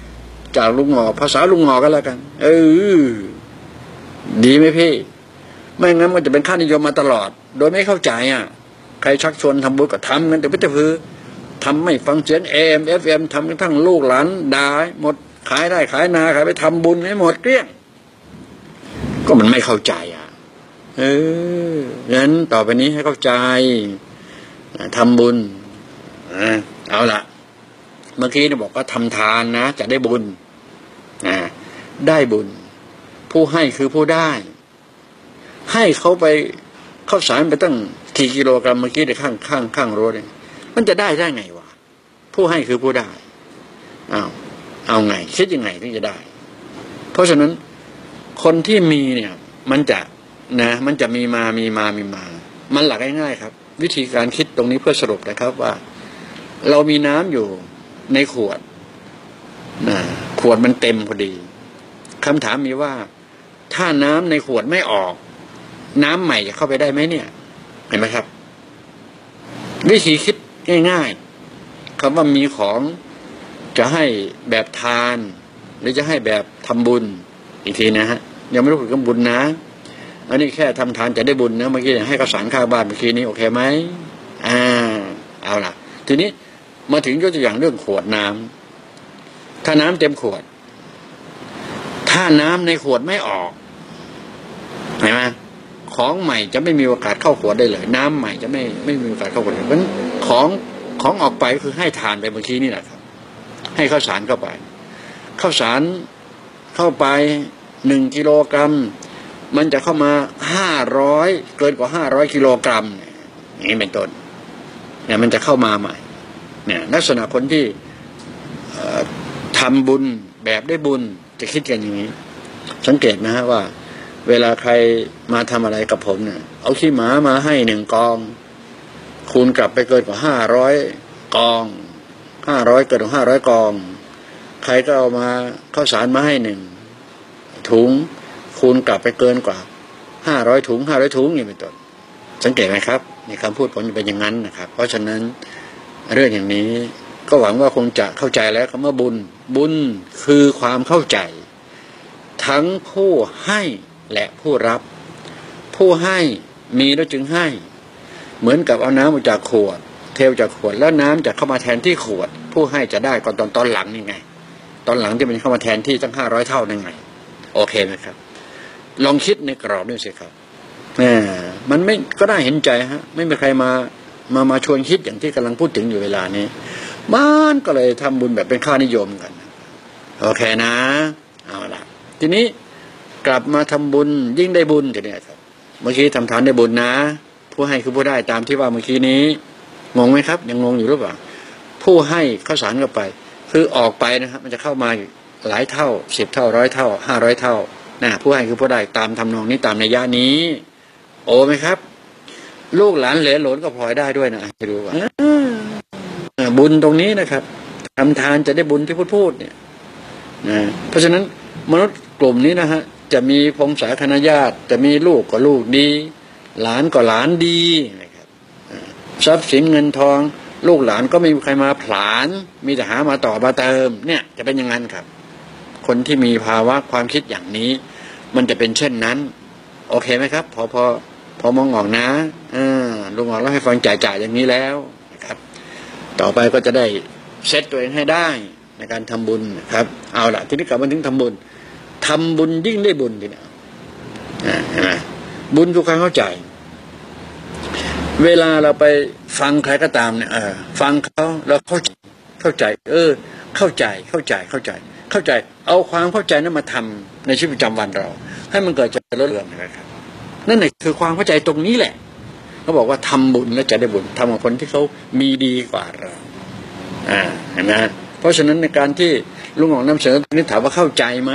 S1: จากลุงหงอภาษาลุงหงอกันแล้วกันเออดีไหมพี่ไม่งั้นมันจะเป็นค่านิยมมาตลอดโดยไม่เข้าใจอ่ะใครชักชวนทำบุญก็ทำกันแต่ไม่แต่พือทำไม่ฟังเสียง เอ เอ็ม เอฟ เอ็ม ทำกระทั่งลูกหลานด่าหมดขายได้ขายนาขายไปทำบุญให้หมดเกลี้ยงก็มันไม่เข้าใจอ่ะเอองั้นต่อไปนี้ให้เข้าใจทำบุญเอาละเมื่อกี้เนี่ยบอกว่าทำทานนะจะได้บุญนะได้บุญผู้ให้คือผู้ได้ให้เขาไปเข้าสารไปตั้งกี่กิโลกรัมเมื่อกี้ในข้างข้างข้างรถเนี่ยมันจะได้ได้ไงวะผู้ให้คือผู้ได้เอาเอาไงคิดยังไงถึงจะได้เพราะฉะนั้นคนที่มีเนี่ยมันจะนะมันจะมีมามีมามีมามันหลักง่ายๆครับวิธีการคิดตรงนี้เพื่อสรุปนะครับว่าเรามีน้ำอยู่ในขวดนะขวดมันเต็มพอดีคำถามมีว่าถ้าน้ำในขวดไม่ออกน้ำใหม่จะเข้าไปได้ไหมเนี่ยเห็นไหมครับวิธีคิดง่ายๆคำว่ามีของจะให้แบบทานหรือจะให้แบบทำบุญอีกทีนะฮะยังไม่รู้ถึงบุญนะอันนี้แค่ทำทานจะได้บุญนะเมื่อกี้ให้ข้าวสารข้าวบ้านเมื่อกี้นี้โอเคไหมอ่าเอาล่ะทีนี้มาถึงยกตัวอย่างเรื่องขวดน้ำถ้าน้ำเต็มขวดถ้าน้ำในขวดไม่ออกเห็นไหมของใหม่จะไม่มีโอกาสเข้าขวดได้เลยน้ำใหม่จะไม่ไม่มีโอกาสเข้าขวดเลยเพราะฉะนั้นของของออกไปคือให้ทานไปเมื่อกี้นี่แหละครับให้ข้าวสารเข้าไปข้าวสารเข้าไปหนึ่งกิโลกรัมมันจะเข้ามาห้าร้อยเกินกว่าห้าร้อยกิโลกรัมอย่างนี้เป็นต้นเนี่ยมันจะเข้ามาใหม่เนี่ยลักษณะคนที่ทำบุญแบบได้บุญจะคิดกันอย่างนี้สังเกตนะฮะว่าเวลาใครมาทำอะไรกับผมเนี่ยเอาขี้หมามาให้หนึ่งกองคูณกลับไปเกินกว่าห้าร้อยกองห้าร้อยเกินกว่าห้าร้อยกองใครก็เอามาข้าวสารมาให้หนึ่งถุงคูณกลับไปเกินกว่าห้าร้อยถุงห้าร้อยถุงนี่เป็นต้นสังเกตไหมครับในคำพูดผมจะเป็นอย่างนั้นนะครับเพราะฉะนั้นเรื่องอย่างนี้ก็หวังว่าคงจะเข้าใจแล้วคำว่าบุญบุญคือความเข้าใจทั้งผู้ให้และผู้รับผู้ให้มีแล้วจึงให้เหมือนกับเอาน้ำมาจากขวดเทจากขวดแล้วน้ำจะเข้ามาแทนที่ขวดผู้ให้จะได้ก่อนตอนตอนหลังนี่ไงตอนหลังที่มันเข้ามาแทนที่ตั้งห้าร้อยเท่านั่นไงโอเคไหมครับลองคิดในกรอบด้วยสิครับแหมมันไม่ก็น่าเห็นใจฮะไม่มีใครมามามาชวนคิดอย่างที่กำลังพูดถึงอยู่เวลานี้มันก็เลยทำบุญแบบเป็นค่านิยมกันโอเคนะเอาละทีนี้กลับมาทำบุญยิ่งได้บุญทีนี้ครับเมื่อกี้ทำทานได้บุญนะผู้ให้คือผู้ได้ตามที่ว่าเมื่อกี้นี้งงไหมครับยังงงอยู่หรือเปล่าผู้ให้ข้าวสารเข้าไปคือออกไปนะครับมันจะเข้ามาหลายเท่าสิบเท่าร้อยเท่าห้าร้อยเท่านะผู้ให้คือผู้ได้ตามทำนองนี้ตามในย่านี้โอ้ไหมครับลูกหลานเหลนหลนก็พลอยได้ด้วยนะให้ดูว่าบุญตรงนี้นะครับทำทานจะได้บุญที่พูดพูดเนี่ยนะเพราะฉะนั้นมนุษย์กลุ่มนี้นะฮะจะมีพงศาคณาญาติจะมีลูกก็ลูกดีหลานก็หลานดีนะครับทรัพย์สินเงินทองลูกหลานก็ไม่มีใครมาผลาญมีแต่หามาต่อมาเติมเนี่ยจะเป็นอย่างนั้นครับคนที่มีภาวะความคิดอย่างนี้มันจะเป็นเช่นนั้นโอเคไหมครับพอพอพอมองออกนะอ่าลุงออกแล้วให้ฟังจ่ายๆอย่างนี้แล้วนะครับต่อไปก็จะได้เซตตัวเองให้ได้ในการทำบุญนะครับเอาล่ะทีนี้กลับมาถึงทำบุญทำบุญยิ่งได้บุญทีนี้อ่าเห็นไหมบุญทุกครั้งเข้าใจเวลาเราไปฟังใครก็ตามเนี่ยเออฟังเขาแล้วเข้าใจเข้าใจเออเข้าใจเข้าใจเข้าใจเข้าใจเอาความเข้าใจนั้นมาทำในชีวิตประจำวันเราให้มันเกิดจากลดเรื่องนะครับนั่นแหละคือความเข้าใจตรงนี้แหละเขาบอกว่าทำบุญแล้วจะได้บุญทำกับคนที่เขามีดีกว่าเราอ่าเห็นไหมเพราะฉะนั้นในการที่ลุงหงนำเสนอนี้ถามว่าเข้าใจไหม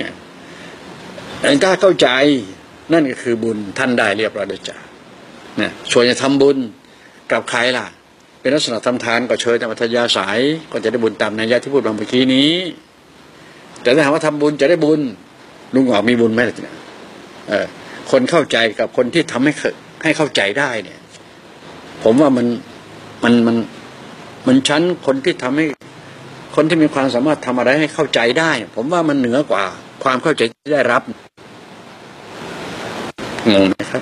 S1: ถ้าเข้าใจนั่นก็คือบุญท่านได้เรียบร้อยแล้วจ้ะเนี่ยส่วนจะทำบุญกับใครล่ะเป็นลักษณะทำทานก็เชิญธรรมทยาสายก็จะได้บุญตามนัยยะที่พูดมาเมื่อกี้นี้แต่ถ้าถามว่าทำบุญจะได้บุญลุงหงมีบุญไหมล่ะเนี่ยเออคนเข้าใจกับคนที่ทำให้ให้เข้าใจได้เนี่ยผมว่ามันมันมันมันชั้นคนที่ทำให้คนที่มีความสามารถทำอะไรให้เข้าใจได้ ผมว่ามันเหนือกว่าความเข้าใจที่ได้รับงงไหมครับ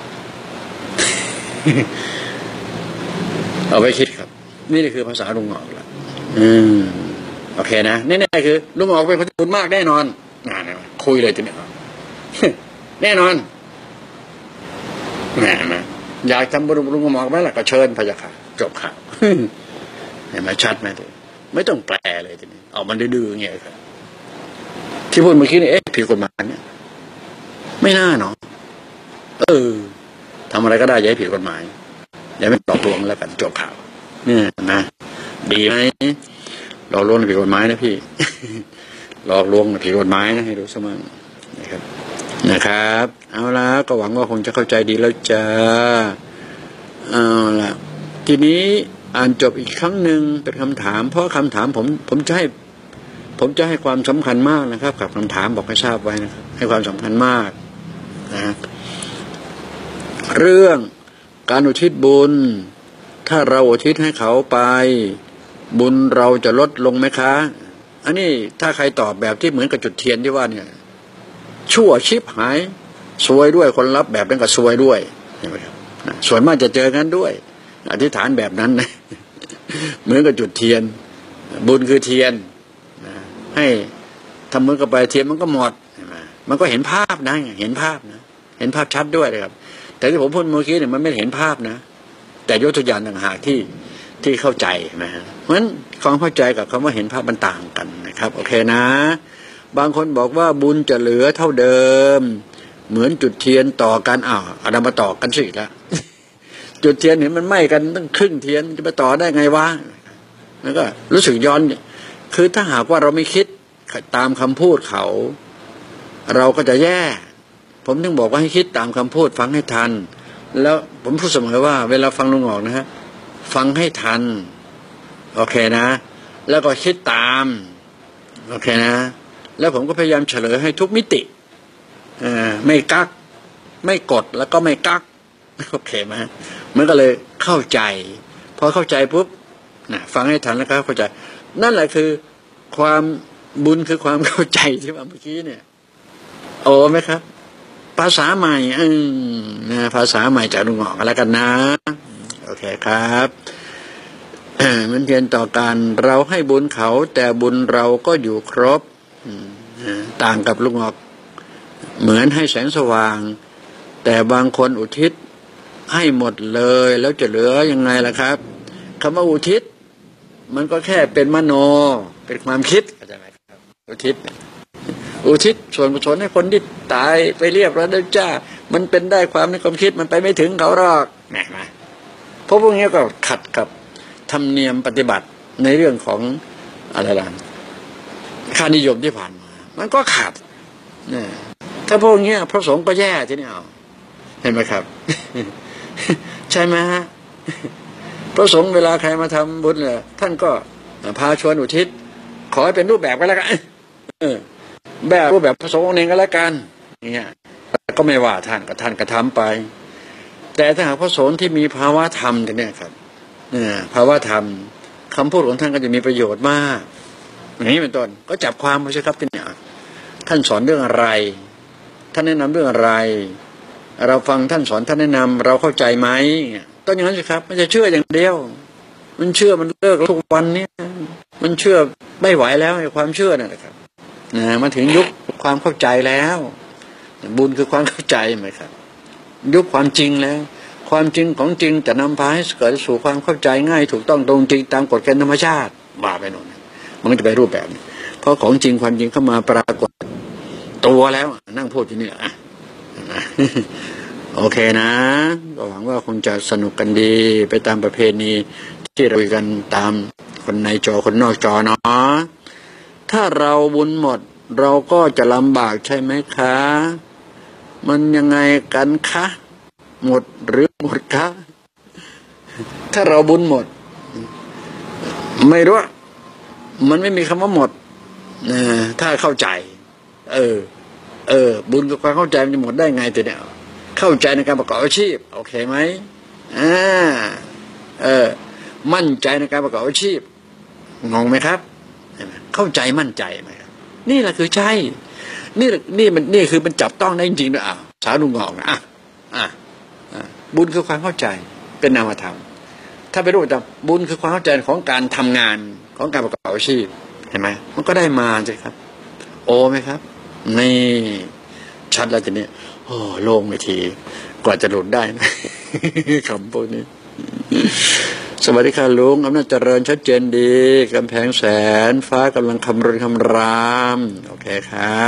S1: เอาไว้คิดครับนี่คือภาษาลุงออกละอืมโอเคนะแน่ๆคือลุงออกเป็นคนที่บุญมากแน่นอนน่าคุยเลยทีนี้ แน่นอนแหมอยากทำบุญลุงออกไหมล่ะก็เชิญพะยะค่ะจบข่าว เห็นไหมชัดไหมทีไม่ต้องแปลเลยทีนี้ออกมันดื้อๆเงี้ยครับที่พูดเมื่อกี้นี่เอ๊ะผิดกฎหมายเนี่ยไม่น่าเนาะเออทำอะไรก็ได้อย่าให้ผิดกฎหมายอย่าไม่หลอกลวงแล้วกันจบข่าวเนี่ยนะดีไหมหลอกลวงผิดกฎหมายนะพี่ หลอกลวงผิดกฎหมายนะให้รู้เสมอนะครับนะครับเอาละก็หวังว่าคงจะเข้าใจดีแล้วจ้าเอาละทีนี้อ่านจบอีกครั้งหนึ่งเป็นคำถามเพราะคำถามผมผมจะให้ผมจะให้ความสำคัญมากนะครับกับคำถามบอกให้ทราบไว้นะครับให้ความสำคัญมากนะเรื่องการอุทิศบุญถ้าเราอุทิศให้เขาไปบุญเราจะลดลงไหมคะอันนี้ถ้าใครตอบแบบที่เหมือนกับจุดเทียนที่ว่าเนี่ยชั่วชิบหายซวยด้วยคนรับแบบนั้นก็ซวยด้วยเห็นไหมครับส่วนมากจะเจอกันด้วยอธิษฐานแบบนั้นนะเหมือนกับจุดเทียนบุญคือเทียนให้ทำเหมือนกับไปเทียนมันก็หมดมันก็เห็นภาพนะเห็นภาพนะเห็นภาพชัดด้วยเลยครับแต่ที่ผมพูดเมื่อกี้เนี่ยมันไม่เห็นภาพนะแต่ยกตัวอย่างต่างหากที่ที่เข้าใจนะฮะเพราะฉะนั้นความเข้าใจกับคำว่าเห็นภาพมันต่างกันนะครับโอเคนะบางคนบอกว่าบุญจะเหลือเท่าเดิมเหมือนจุดเทียนต่อกันอ้าวเอามาต่อกันสิละจุดเทียนเห็นมันไหม้กันตั้งครึ่งเทียนจะไปต่อได้ไงวะแล้วก็รู้สึกย้อนคือถ้าหากว่าเราไม่คิดตามคำพูดเขาเราก็จะแย่ผมถึงบอกว่าให้คิดตามคำพูดฟังให้ทันแล้วผมพูดเสมอว่าเวลาฟังลุงออกนะฮะฟังให้ทันโอเคนะแล้วก็คิดตามโอเคนะแล้วผมก็พยายามเฉลยให้ทุกมิติอ่าไม่กักไม่กดแล้วก็ไม่กักโอเคไหมมันก็เลยเข้าใจพอเข้าใจปุ๊บนะฟังให้ทันแล้วก็เข้าใจนั่นแหละคือความบุญคือความเข้าใจที่ว่าเมื่อกี้เนี่ยโอ้ไหมครับภาษาใหม่อืมนะภาษาใหม่จากลุงออกกันแล้วกันนะโอเคครับมันเทียนต่อกันเราให้บุญเขาแต่บุญเราก็อยู่ครบต่างกับลุงออกเหมือนให้แสงสว่างแต่บางคนอุทิศให้หมดเลยแล้วจะเหลือยังไงล่ะครับคำว่าอุทิศมันก็แค่เป็นมโนเป็นความคิดเข้าใจไหมครับอุทิศอุทิศส่วนกุศลให้คนที่ตายไปเรียบร้อยแล้วจ้ามันเป็นได้ความในความคิดมันไปไม่ถึงเขาหรอกแหมมาเพราะพวกนี้ก็ขัดกับธรรมเนียมปฏิบัติในเรื่องของอะไรล่ะค่านิยมที่ผ่านมามันก็ขัดเนี่ยถ้าพวกนี้พระสงฆ์ก็แย่ทีนี้เอาเห็นไหมครับ ใช่ไหมฮะพระสงฆ์เวลาใครมาทำบุญเนี่ยท่านก็พาชวนอุทิศขอให้เป็นรูปแบบก็แล้วกันแบบรูปแบบพระสงฆ์องค์เองก็แล้วกันเนี่ยก็ไม่ว่าท่านก็ท่านกระทำไปแต่ถ้าหากพระสงฆ์ที่มีภาวะธรรมเนี่ยครับเนี่ยภาวะธรรมคำพูดของท่านก็จะมีประโยชน์มากอย่างนี้เป็นต้นก็จับความมาใช่ครับที่เนี่ยท่านสอนเรื่องอะไรท่านแนะนำเรื่องอะไรเราฟังท่านสอนท่านแนะนำเราเข้าใจไหมต้องอย่างนั้นสิครับไม่ใช่เชื่ออย่างเดียวมันเชื่อมันเลิกทุกวันนี้มันเชื่อไม่ไหวแล้วไอ้ความเชื่อนั่นแหละครับนะมาถึงยุคความเข้าใจแล้วบุญคือความเข้าใจไหมครับยุคความจริงแล้วความจริงของจริงจะนำพาให้เกิดสู่ความเข้าใจง่ายถูกต้องตรงจริงตามกฎเกณฑ์ธรรมชาติว่าไปโน่นมันก็จะไปรูปแบบเพราะของจริงความจริงเข้ามาปรากฏตัวแล้วนั่งพูดที่นี่อ่ะโอเคนะก็หวังว่าคงจะสนุกกันดีไปตามประเพณีที่เราคุยกันตามคนในจอคนนอกจอเนาะถ้าเราบุญหมดเราก็จะลำบากใช่ไหมคะมันยังไงกันคะหมดหรือหมดคะถ้าเราบุญหมดไม่รู้มันไม่มีคำว่าหมดนะถ้าเข้าใจเออเออบุญกับความเข้าใจมันจะหมดได้ไงตัวเนี้ยเข้าใจในการประกอบอาชีพโอเคไหมอ่าเออมั่นใจในการประกอบอาชีพงงไหมครับช่ไหมเข้าใจมั่นใจไหมครับนี่แหละคือใช่นี่นี่มันนี่คือมันจับต้องได้จริงๆด้วยอ่ะสาวลุงงอกนะอ่ะอ่ะบุญคือความเข้าใจเป็นนามธรรมถ้าเป็นรูปธรรมบุญคือความเข้าใจของการทำงานของการประกอบอาชีพเห็นไหมมันก็ได้มาใช่ครับโอไหมครับนี่ชัดแล้วทีนี้โอ้โล่งไปทีกว่าจะหลุดได้นะ คำพวกนี้สวัสดีค่ะลุงอำนาจเจริญชัดเจนดีกำแพงแสนฟ้ากำลังคำรุนคำรามโอเคครับ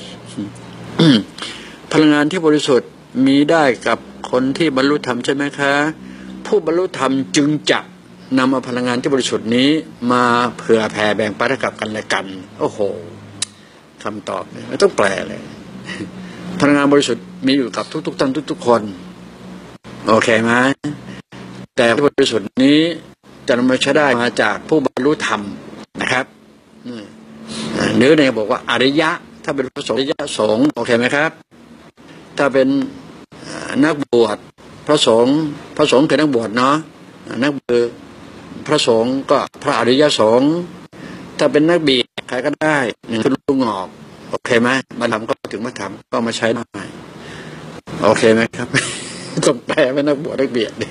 S1: พลังงานที่บริสุทธิ์มีได้กับคนที่บรรลุธรรมใช่ไหมคะผู้บรรลุธรรมจึงจะนำเอาพลังงานที่บริสุทธิ์นี้มาเผื่อแผ่แบ่งปันกับกันและกันโอ้โหคำตอบเนี่ยไม่ต้องแปลเลยพลังงานบริสุทธิ์มีอยู่กับทุกๆท่านทุกๆคนโอเคไหมแต่บริสุทธิ์นี้จะนำมาใช้ได้มาจากผู้บรรลุธรรมนะครับเนื้อในบอกว่าอริยะถ้าเป็นพระสงฆ์อริยสงฆ์โอเคไหมครับถ้าเป็นนักบวชพระสงฆ์พระสงฆ์คือนักบวชเนาะนักบวชพระสงฆ์ก็พระอริยสงฆ์ถ้าเป็นนักบีใครก็ได้หนึ่งคือลุงงอกโอเคไหมมาทำก็ถึงมาทำก็มาใช้ได้โอเคไหมครับต้องแปลไม่นักบวชนักเบียดดิ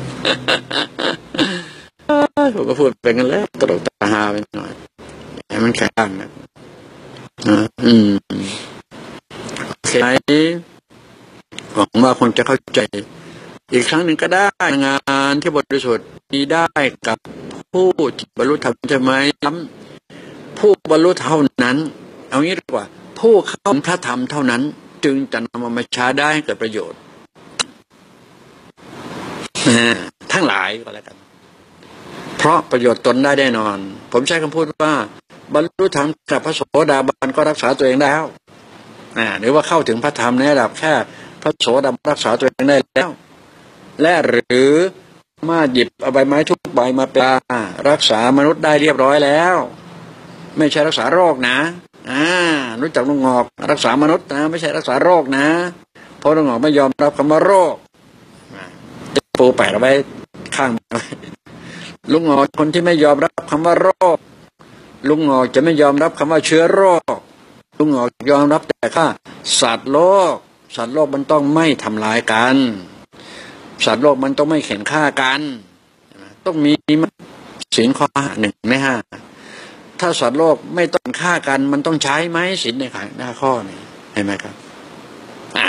S1: ผมก็พูดไปกันแล้วตลกตาฮาไปหน่อยให้มันแข็งนะอืมโอเคหวังว่าคนจะเข้าใจอีกครั้งหนึ่งก็ได้งานที่บริสุทธิ์มีได้กับผู้บรรลุธรรมใช่ไหมผู้บรรลุเท่านั้นเอางี้ดีกว่าผู้เข้าพระธรรมเท่านั้นจึงจะนำมาใช้ได้ให้เกิดประโยชน์ทั้งหลายก็แล้วกันเพราะประโยชน์ตนได้แน่นอนผมใช้คำพูดว่าบรรลุธรรมกับพระโสดาบันก็รักษาตัวเองได้แล้วหรือว่าเข้าถึงพระธรรมในระดับแค่พระโสดาบันรักษาตัวเองได้แล้วและหรือมาหยิบเอาใบไม้ทุกใบมาเป็นรักษามนุษย์ได้เรียบร้อยแล้วไม่ใช่รักษาโรคนะอ่ารู้จักลุงงอกรักษามนุษย์นะไม่ใช่รักษาโรคนะเพราะลุงงอกไม่ยอมรับคำว่าโรคปูแปะเอาไว้ข้างลุงงอกคนที่ไม่ยอมรับคำว่าโรคลุงงอกจะไม่ยอมรับคำว่าเชื้อโรคลุงงอกยอมรับแต่ค่าสัตว์โลกสัตว์โลกมันต้องไม่ทำลายกันสัตว์โลกมันต้องไม่เข็นฆ่ากันต้องมีศีลข้อหนึ่งในห้าถ้าสัตว์โลกไม่ต้องฆ่ากันมันต้องใช้ไหมศีลในข้อหน้าข้อนี้เห็นไหมครับอ่า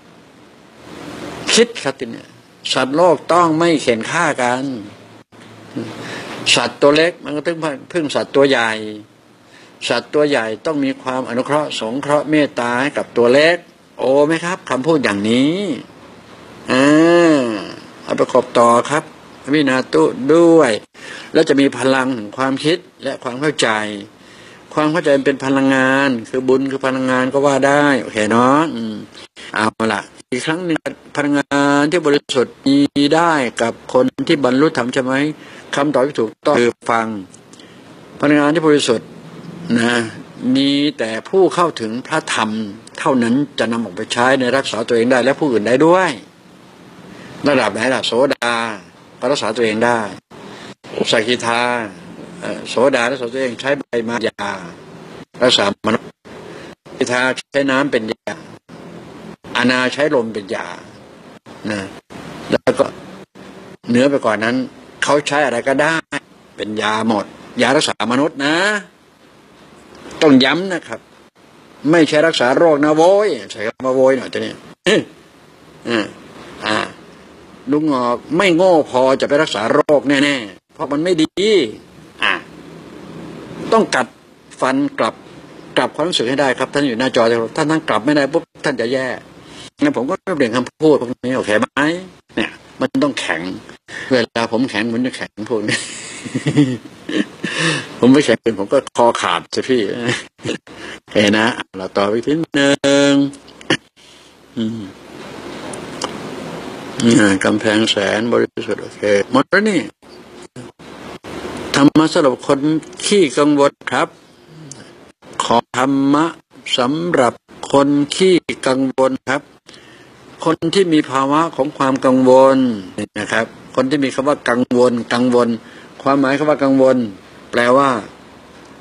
S1: คิดครับทีนี้สัตว์โลกต้องไม่เข็นฆ่ากันสัตว์ตัวเล็กมันก็ต้องพึ่งสัตว์ตัวใหญ่สัตว์ตัวใหญ่ต้องมีความอนุเคราะห์สงเคราะห์เมตตาให้กับตัวเล็กโอ้ไหมครับคำพูดอย่างนี้อ่าเอาประกอบต่อครับวินาตุด้วยแล้วจะมีพลังของความคิดและความเข้าใจความเข้าใจเป็นพลังงานคือบุญคือพลังงานก็ว่าได้โอเคเนาะเอาละอีกครั้งหนึ่งพลังงานที่บริสุทธิ์มีได้กับคนที่บรรลุธรรมใช่ไหมคำตอบที่ถูกต้องคือฟังพลังงานที่บริสุทธิ์นะมีแต่ผู้เข้าถึงพระธรรมเท่านั้นจะนำออกไปใช้ในรักษาตัวเองได้และผู้อื่นได้ด้วยระดับไหนล่ะโสดาก็รักษาตัวเองได้สกิทาโสดารักษาตัวเองใช้ใบมายารักษามนุษย์สกิทาใช้น้ำเป็นยาอนาใช้ลมเป็นยานะแล้วก็เนื้อไปก่อนนั้นเขาใช้อะไรก็ได้เป็นยาหมดยารักษามนุษย์นะต้องย้ำนะครับไม่ใช่รักษาโรคนะโว้ยใช้คำว่าโว้ยหน่อยจะเนี่ยอ่าอ่าลุงงอกไม่โง่พอจะไปรักษาโรคแน่ๆเพราะมันไม่ดีอ่าต้องกัดฟันกลับกลับความรู้สึกให้ได้ครับท่านอยู่หน้าจอท่านท่านกลับไม่ได้ปุ๊บท่านจะแย่งั้นผมก็เปลี่ยนคำพูดพวกนี้โอเคไหมเนี่ยมันต้องแข็งเวลาผมแข็งมันจะแข็งพวกนี้ ผมไม่แข็งเป็นผมก็คอขาดใช่พี่เห็นนะเราต่อไปทีหนึ่งกำแพงแสนบริสุทธิ์โอเคหมดแล้วนี่ธรรมะสำหรับคนขี้กังวลครับขอธรรมะสำหรับคนขี้กังวลครับคนที่มีภาวะของความกังวลนะครับคนที่มีคำว่ากังวลกังวลความหมายคำว่ากังวลแปลว่า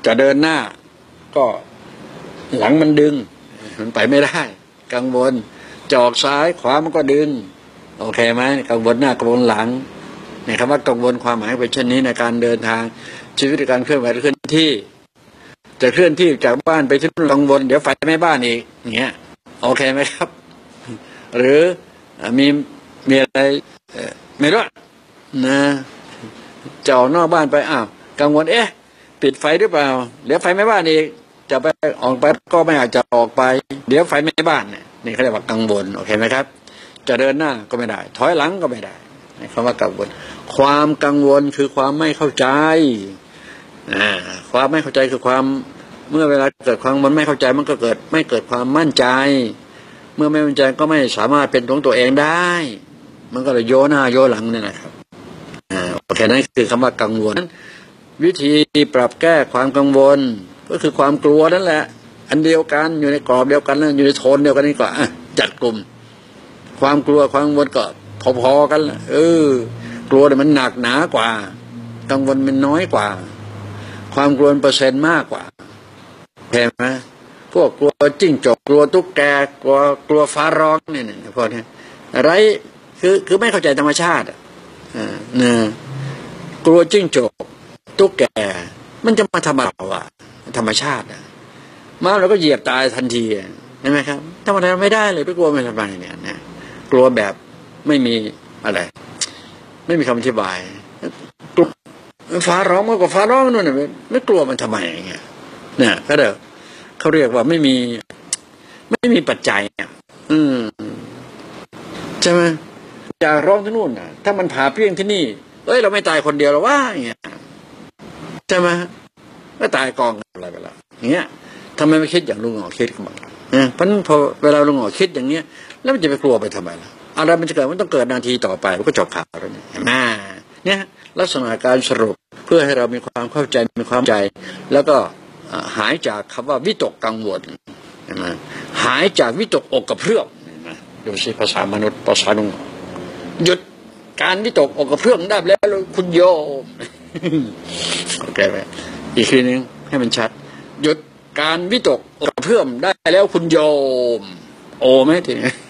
S1: จะเดินหน้าก็หลังมันดึงมันไปไม่ได้กังวลจะออกซ้ายขวามันก็ดึงโอเคไหมกังวลหน้ากังวลหลังเนี่ยคำว่ากังวลความหมายเป็นเช่นนี้ในการเดินทางชีวิตการเคลื่อนไหวเคลื่อนที่จะเคลื่อนที่จากบ้านไปที่กังวลเดี๋ยวไฟไหม้บ้านอีกอย่างเงี้ยโอเคไหมครับหรือมีมีอะไรไม่รู้นะจะออกนอกบ้านไปอ้าวกังวลเอ๊ะปิดไฟหรือเปล่าเดี๋ยวไฟไหม้บ้านอีกจะไปออกไปก็ไม่อาจจะออกไปเดี๋ยวไฟไหม้บ้านเนี่ยนี่เขาเรียกว่ากังวลโอเคไหมครับจะเดินหน้าก็ไม่ได้ถอยหลังก็ไม่ได้คำว่ากังวลความกังวลคือความไม่เข้าใจอ่าความไม่เข้าใจคือความเมื่อเวลาเกิดความมันไม่เข้าใจมันก็เกิดไม่เกิดความมั่นใจเมื่อไม่มั่นใจก็ไม่สามารถเป็นของตัวเองได้มันก็เลยโยหน้าโยหลังเนี่ยนะครับอ่าโอเคนั่นคือคำว่ากังวลวิธีปรับแก้ความกังวลก็คือความกลัวนั่นแหละอันเดียวกันอยู่ในกรอบเดียวกันนะอยู่ในโทนเดียวกันนี่ก็จัดกลุ่มความกลัวความกังวลก็พอๆกันเออกลัวเนี่ยมันหนักหนากว่ากังวลมันน้อยกว่าความกลัวเปอร์เซ็นต์มากกว่าเห็นไหมพวกกลัวจิ้งจกกลัวตุ๊กแกกลัวกลัวฟ้าร้องเนี่ยพวกนี้อะไรคือคือไม่เข้าใจธรรมชาติอ่ะเนี่ยกลัวจิ้งจกตุ๊กแกมันจะมาทำอะไรวะธรรมชาติอ่ะมาเราก็เหยียบตายทันทีเห็นไหมครับธรรมดาไม่ได้เลยไปกลัวไม่ทำไมเนี่ยนะกลัวแบบไม่มีอะไรไม่มีคำอธิบายกลัวฟ้าร้องมากกว่าฟ้าร้องนู่นน่ะไม่กลัวมันทำไมอย่างเงี้ยเนี่ยก็เด้อเขาเรียกว่าไม่มีไม่มีปัจจัยอ่ะอืมใช่ไหมอยากร้องที่นู่นน่ะถ้ามันผ่าเปรี้ยงที่นี่เอ้ยเราไม่ตายคนเดียวหรอวะอย่างเงี้ยใช่ไหมก็ตายกองอะไรไปแล้วอย่างเงี้ยทำไมไม่คิดอย่างลุงหงอคิดกันบ้างเนี่ยเพราะพอเวลาลุงหงอคิดอย่างเงี้ยแล้วมันจะไปกลัวไปทำไมล่ะอะไรมันจะเกิดมันต้องเกิดนาทีต่อไปมันก็จบข่าวแล้วเนี่ยเนี่ยลักษณะการสรุปเพื่อให้เรามีความเข้าใจมีความใจแล้วก็หายจากคำว่าวิตกกังวลเห็นไหมหายจากวิตกอกกระเพื่อมเห็นไหมดูสิภาษามนุษย์ภาษาลุงหยุดการวิตกอกกระเพื่อมได้แล้วคุณโยมโอเคไหมอีกทีนึงให้มันชัดหยุดการวิตกอกกระเพื่อมได้แล้วคุณโยมโอไหมทีนี้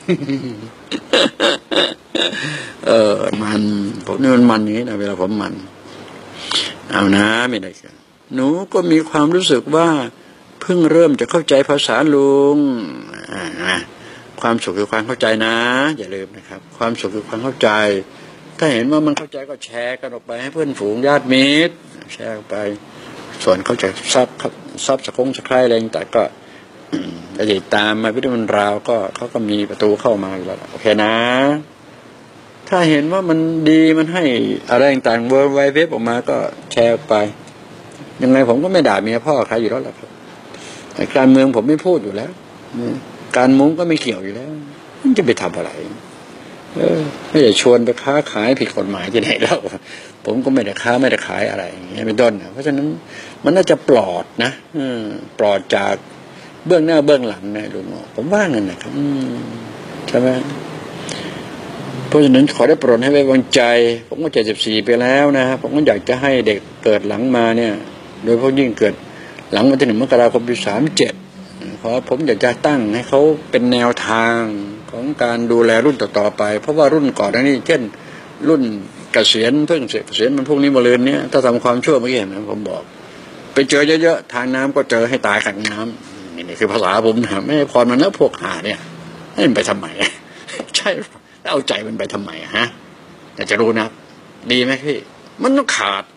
S1: เออมันผมนี่มันมันนี้นะเวลาผมมันเอานะไม่ได้กันหนูก็มีความรู้สึกว่าเพิ่งเริ่มจะเข้าใจภาษาลุงความสุขคือความเข้าใจนะอย่าลืมนะครับความสุขคือความเข้าใจถ้าเห็นว่ามันเข้าใจก็แชร์กันออกไปให้เพื่อนฝูงญาติมิตรแชร์ออกไปส่วนเขาจะซับซับสะคงสะใครอะไรแต่ก็จะติดตามมาวิดีโอมันราวก็เขาก็มีประตูเข้ามาอยู่แล้วโอเคนะถ้าเห็นว่ามันดีมันให้อะไรต่างๆเวิร์ลไวเว็บออกมาก็แชร์ไปยังไงผมก็ไม่ด่าเมียพ่อใครอยู่แล้วล่ะครับการเมืองผมไม่พูดอยู่แล้วการมุ้งก็ไม่เกี่ยวอยู่แล้วมันจะไปทำอะไรเออไม่ได้ชวนไปค้าขายผิดกฎหมายที่ไหนแล้วผมก็ไม่ได้ค้าไม่ได้ขายอะไรอย่างเงี้ยเป็นต้นเพราะฉะนั้นมันน่าจะปลอดนะปลอดจากเบื้องหน้าเบื้องหลังนะลุงผมว่างั้นนะครับใช่ไหมเพราะฉะนั้นขอได้โปรดให้ไว้วางใจผมก็เจ็ดสิบสี่ไปแล้วนะผมก็อยากจะให้เด็กเกิดหลังมาเนี่ยโดยเฉพาะยิ่งเกิดหลังวันที่หนึ่งมกราคมปีสามเจ็ดเพราะผมอยากจะตั้งให้เขาเป็นแนวทางของการดูแลรุ่นต่อๆไปเพราะว่ารุ่นก่อนนี้เช่นรุ่นเกษียณเพิ่งเกษียณมันพวกนี้มาเลยเนี่ยถ้าทำความชั่วเมื่อกี้เห็นไหมผมบอกไปเจอเยอะๆทางน้ำก็เจอให้ตายขังน้ำนี่คือภาษาผมนะไม่พอมันนะพวกหาเนี่ยให้มันไปทำไมใช่เอาใจมันไปทำไมฮะอยากจะรู้นะดีไหมพี่มันต้องขาด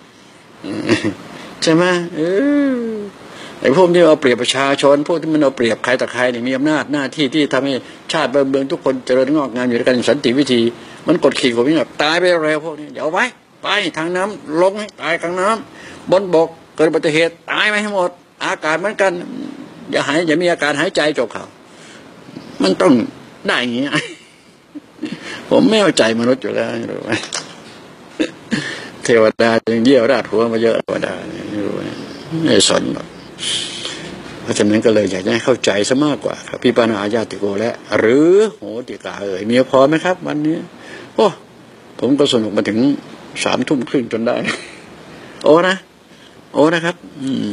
S1: ใช่ไหมเออไอ้พวกที่เอาเปรียบประชาชนพวกที่มันเอาเปรียบใครต่อใครเนี่ยมีอำนาจหน้าที่ที่ทำให้ชาติเมืองทุกคนเจริญงอกงามอยู่ด้วยกันสันติวิธีมันกดขี่ผมแบบตายไปเร็วพวกนี้เดี๋ยวไว้ไปทางน้ำลงให้ตายกลางน้ำบนบกเกิดอุบัติเหตุตายไปให้หมดอากาศเหมือนกันอย่าหายอย่ามีอาการหายใจจบข่าวมันต้องได้อย่างนี้ผมไม่เอาใจมนุษย์อยู่แล้วรู้ไหมเทวดาจึงเยี่ยวราดหัวมาเยอะเทวดาไม่รู้ไม่สนหรอกเพราะฉะนั้นก็เลยอยากให้เข้าใจซะมากกว่าครับพี่ปานาญาติโกและหรือโหติกาเอ๋ยมีพอไหมครับวันนี้โอ้ผมก็สนุกมาถึงสามทุ่มครึ่งจนได้โอ้นะโอ้นะครับ อืม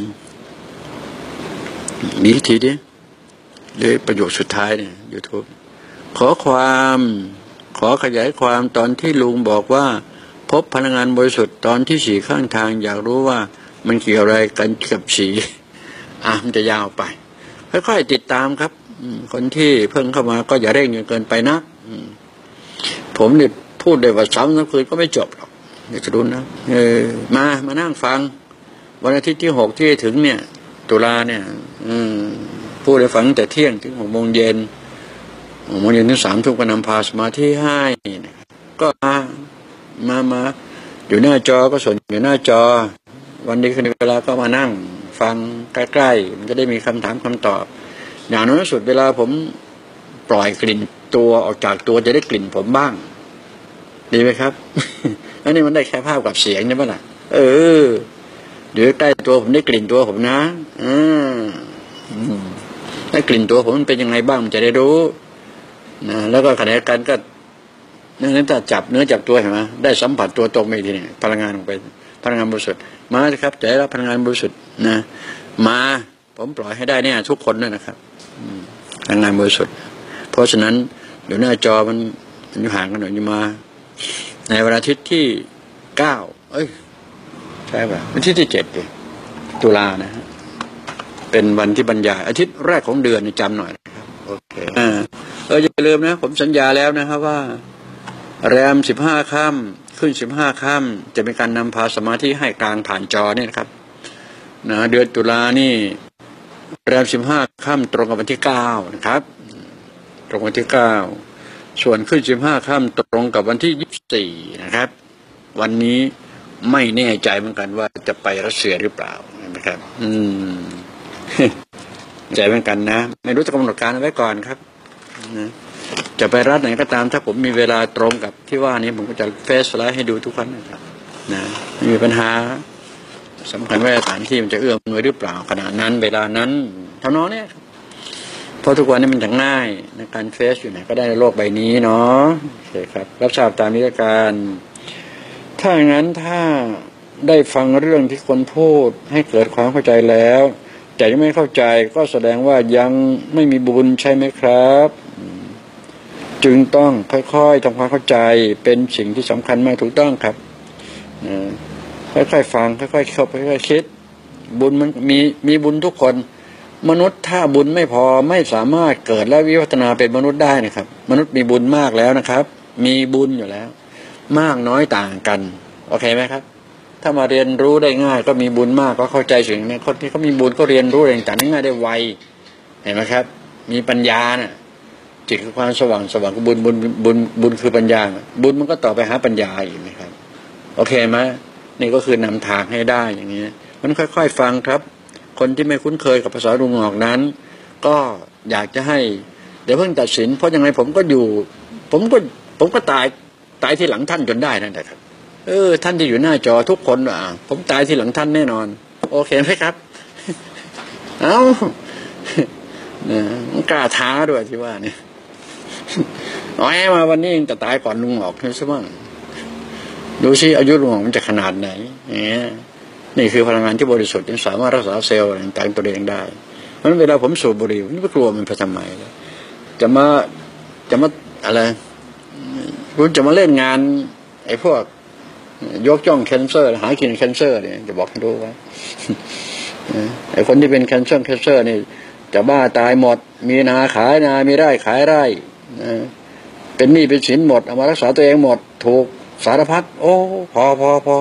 S1: มีทีเดียวเลยประโยคสุดท้ายเนี่ยยูทูบขอความขอขยายความตอนที่ลุงบอกว่าพบพลังงานบริสุทธิ์ตอนที่ฉี่ข้างทางอยากรู้ว่ามันเกี่ยวอะไรกันกับฉี่อ่ะมันจะยาวไปค่อยๆติดตามครับคนที่เพิ่งเข้ามาก็อย่าเร่งจนเกินไปนะผมเนี่ยพูดได้ว่าซ้ำทั้งคืนก็ไม่จบหรอกอยากจะรู้นะเออมามานั่งฟังวันอาทิตย์ที่หกที่ถึงเนี่ยตุลาเนี่ยอืมพูดได้ฟังแต่เที่ยงถึงหกโมงเย็นหกโมงเย็นถึงสามทุ่มก็นำพาสมาธิให้ก็มามามาอยู่หน้าจอก็สนอยู่หน้าจอวันนี้คือเวลาก็มานั่งฟังใกล้ๆมันจะได้มีคำถามคำตอบอย่างน้อยสุดเวลาผมปล่อยกลิ่นตัวออกจากตัวจะได้กลิ่นผมบ้างดีไหมครับ อันนี้มันได้แค่ภาพกับเสียงใช่ไหมล่ะเออเดี๋ยวใกล้ตัวผมได้กลิ่นตัวผมนะอืมได้กลิ่นตัวผมมันเป็นยังไงบ้างมันจะได้รู้นะแล้วก็ขณะกันก็นั่นถ้าจับเนื้อจับตัวเห็นไหมได้สัมผัสตัวตรงไปทีนี้พลังงานลงไปพลังงานบริสุทธิ์มาสิครับจะได้รับพลังงานบริสุทธิ์นะมาผมปล่อยให้ได้เนี่ยทุกคนด้วยนะครับพลังงานบริสุทธิ์เพราะฉะนั้นเดี๋ยวหน้าจอมันมันอยู่ห่างกันหน่อยจะมาในวันอาทิตย์ที่เก้าเอ้ยใช่ป่ะวันที่ที่เจ็ดตุลานะฮะเป็นวันที่บรรยายอาทิตย์แรกของเดือนจำหน่อยนะครับโอเคอ่าเอออย่าลืมนะผมสัญญาแล้วนะครับว่าแรมสิบห้าค่ำขึ้นสิบห้าค่ำจะเป็นการนำพาสมาธิให้กลางผ่านจอเนี่ยนะครับนะเดือนตุลานี่แรมสิบห้าค่ำตรงกับวันที่เก้านะครับตรงวันที่เก้าส่วนขึ้นสิบห้าค่ำตรงกับวันที่ยี่สิบสี่นะครับวันนี้ไม่แน่ใจเหมือนกันว่าจะไปรัสเซียหรือเปล่านะครับอืมใจเหมือนกันนะไม่รู้จะกำหนดการเอาไว้ก่อนครับนะจะไปรัฐไหนก็ตามถ้าผมมีเวลาตรงกับที่ว่านี้ผมก็จะเฟซไลฟ์ให้ดูทุกครั้งนะครับนะไม่มีปัญหาสำคัญว่าสถานที่มันจะเอื้อมหน่วยหรือเปล่าขณะนั้นเวลานั้นเท่านั้นเนี่ยเพราะทุกวันนี้มันจะง่ายในการเฟซอยู่ไหนก็ได้ในโลกใบนี้เนาะโอเคครับรับทราบตามนี้ละกันถ้าอย่างนั้นถ้าได้ฟังเรื่องที่คนพูดให้เกิดความเข้าใจแล้วแต่ยังไม่เข้าใจก็แสดงว่ายังไม่มีบุญใช่ไหมครับจึงต้องค่อยๆทำความเข้าใจเป็นสิ่งที่สำคัญมากถูกต้องครับค่อยๆฟังค่อยๆเข้าไปค่อยๆคิดบุญมันมีมีบุญทุกคนมนุษย์ถ้าบุญไม่พอไม่สามารถเกิดและวิวัฒนาเป็นมนุษย์ได้นะครับมนุษย์มีบุญมากแล้วนะครับมีบุญอยู่แล้วมากน้อยต่างกันโอเคไหมครับถ้ามาเรียนรู้ได้ง่ายก็มีบุญมากก็เข้าใจสิ่งนี้คนที่เขามีบุญก็เรียนรู้อะไรต่างๆง่ายได้ไวเห็นไหมครับมีปัญญาน่ะจิตคือความสว่างสว่างคือบุญบุญบุญบุญคือปัญญาบุญมันก็ต่อไปหาปัญญาอีกนะครับโอเคไหมนี่ก็คือนำทางให้ได้อย่างนี้มันค่อยๆฟังครับคนที่ไม่คุ้นเคยกับภาษาลุงหอกนั้นก็อยากจะให้เดี๋ยวเพิ่งตัดสินเพราะยังไงผมก็อยู่ผมก็ผมก็ตายตายที่หลังท่านจนได้นั่นแหละครับเออท่านที่อยู่หน้าจอทุกคนอ่ะผมตายที่หลังท่านแน่นอนโอเคไหมครับเอ้าเนี่ยกล้าท้าด้วยที่ว่าเนี่ยเอาแอมาวันนี้จะตายก่อนลุงหอกใช่ไหมดูซิอายุลุงหอกมันจะขนาดไหนเนี่ยนี่คือพลังงานที่บริสุทธิ์ที่สามารถรักษาเซลล์ต่างๆตัวเองได้เพราะฉะนั้นเวลาผมสูบบุหรี่ผมไม่กลัวมันไปทำไมเลยจะมาจะมาอะไรคุณจะมาเล่นงานไอ้พวกยกจ้องแคนเซอร์หากินแคนเซอร์เนี่ยจะบอกให้รู้ว่าไอ้คนที่เป็นแคนเซอร์แคนเซอร์นี่จะบ้าตายหมดมีนาขายนามีไร่ขายไร่เป็นหนี้เป็นสินหมดเอามารักษาตัวเองหมดถูกสารพัดโอ้พอพอพอ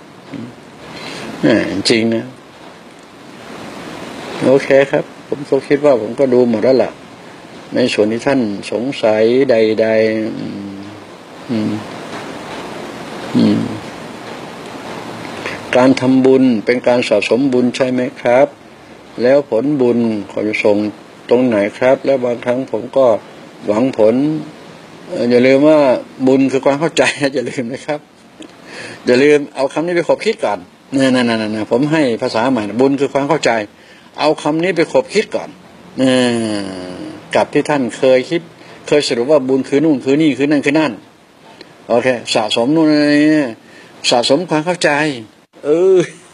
S1: จริงนะโอเคครับผมก็คิดว่าผมก็ดูหมดแล้วล่ะในส่วนที่ท่านสงสัยใดๆอืมอืมการทำบุญเป็นการสะสมบุญใช่ไหมครับแล้วผลบุญขอจะส่งตรงไหนครับแล้วบางครั้งผมก็หวังผลอย่าลืมว่าบุญคือความเข้าใจนะอย่าลืมนะครับอย่าลืมเอาคำนี้ไปขบคิดก่อนนั่นๆๆผมให้ภาษาใหม่บุญคือความเข้าใจเอาคำนี้ไปขบคิดก่อนกับที่ท่านเคยคิดเคยสรุปว่าบุญคือนู่นคือนี่คือนั่นคือนั่นโอเคสะสมนู่นนี่สะสมความเข้าใจเออ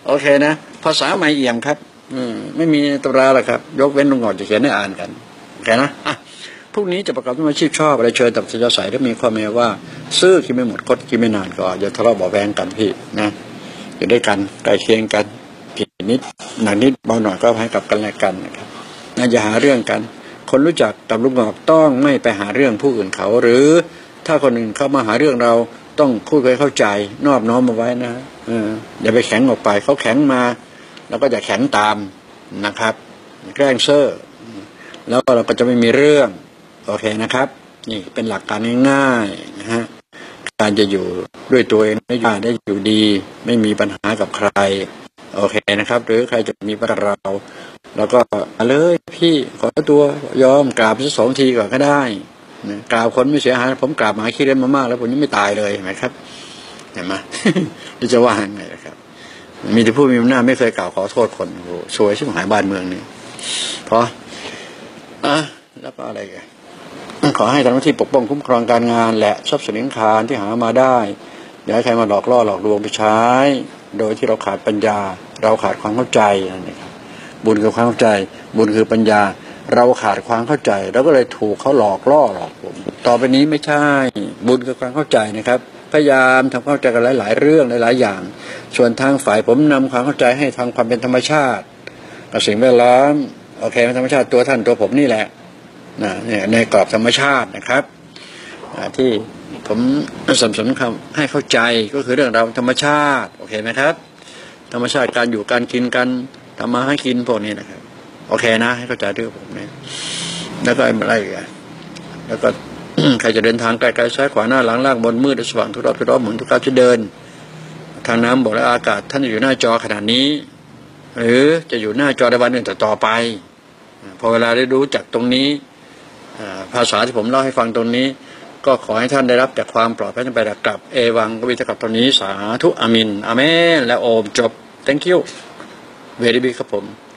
S1: โอเคนะภาษาไม่เอี่ยมครับอืมไม่มีตำราหรอกครับยกเว้นลุงหงอดจะเขียนให้อ่านกันโอเคนะอ่ะพรุ่งนี้จะประกอบอาชีพชอบอะไรเชิญตัดสินใจใส่ถ้ามีข้อแม้ว่าซื้อกินไม่หมดคดกินไม่นานก็อย่าทะเลาะเบาแวงกันพี่นะอยู่ด้วยกันใกล้เคียงกันผิดนิดหนักนิดเบาหน่อยก็ให้กับกันและกันนะครับน่าจะหาเรื่องกันคนรู้จักกับลุงหงอกต้องไม่ไปหาเรื่องผู้อื่นเขาหรือถ้าคนอื่นเข้ามาหาเรื่องเราต้องคุยกันเข้าใจนอบน้อมมาไว้นะเอออย่าไปแข็งออกไปเขาแข็งมาแล้วก็อย่าแข็งตามนะครับแกล้งเซ่อแล้วเราก็จะไม่มีเรื่องโอเคนะครับนี่เป็นหลักการง่ายๆนะฮะการจะอยู่ด้วยตัวเองได้ได้อยู่ดีไม่มีปัญหากับใครโอเคนะครับหรือใครจะมีปัญหาเราแล้วก็เลยพี่ขอตัวยอมกราบสักสองทีก่อนก็ได้นะกราบคนไม่เสียหายผมกราบหมาขี้เล่นมามากแล้วผมยังไม่ตายเลยเห็นไหมครับเห็นไหม จะว่าไงนะครับมีแต่ผู้มีอำนาจไม่เคยกล่าวขอโทษคนโอ้สวยชิบหายบ้านเมืองนี่เพราะอ่ะแล้วก็อะไรกันขอให้ทางหน้าที่ปกป้องคุ้มครองการงานและทรัพย์สินคารที่หามาได้อย่าให้ใครมาหลอกล่อหลอกลวงไปใช้โดยที่เราขาดปัญญาเราขาดความเข้าใจนะครับบุญคือความเข้าใจบุญคือปัญญาเราขาดความเข้าใจเราก็เลยถูกเขาหลอกล่อหลอกผมต่อไปนี้ไม่ใช่บุญคือความเข้าใจนะครับพยายามทำความเข้าใจกันหลายๆเรื่องหลายๆอย่างส่วนทางฝ่ายผมนำความเข้าใจให้ทางความเป็นธรรมชาติกับสิ่งแวดล้อมโอเคเป็นธรรมชาติตัวท่านตัวผมนี่แหละนะเนี่ยในกรอบธรรมชาตินะครับที่ผมสนับสนุนคำให้เข้าใจก็คือเรื่องราวธรรมชาติโอเคไหมครับธรรมชาติการอยู่การกินกันทำมาให้กินพวกนี้นะครับโอเคนะให้เข้าใจด้วยผมเนี่ยแล้วก็อะไรอีกแล้วก็ ใครจะเดินทางไกลๆซ้ายขวาหน้าหลังล่างบนมืดสว่างทุกรอบทุกรอบเหมือนทุกก้าวที่เดินทางน้ำบกและอากาศท่านอยู่หน้าจอขนาดนี้หรือจะอยู่หน้าจอในวันหนึ่งต่อไปพอเวลาได้รู้จักตรงนี้ภาษาที่ผมเล่าให้ฟังตรงนี้ก็ขอให้ท่านได้รับจากความปลอดภัยไปกลับเอวังก็วิจกับตรงนี้สาธุอามินอาเมนและโอมจบ thank you very big ครับผม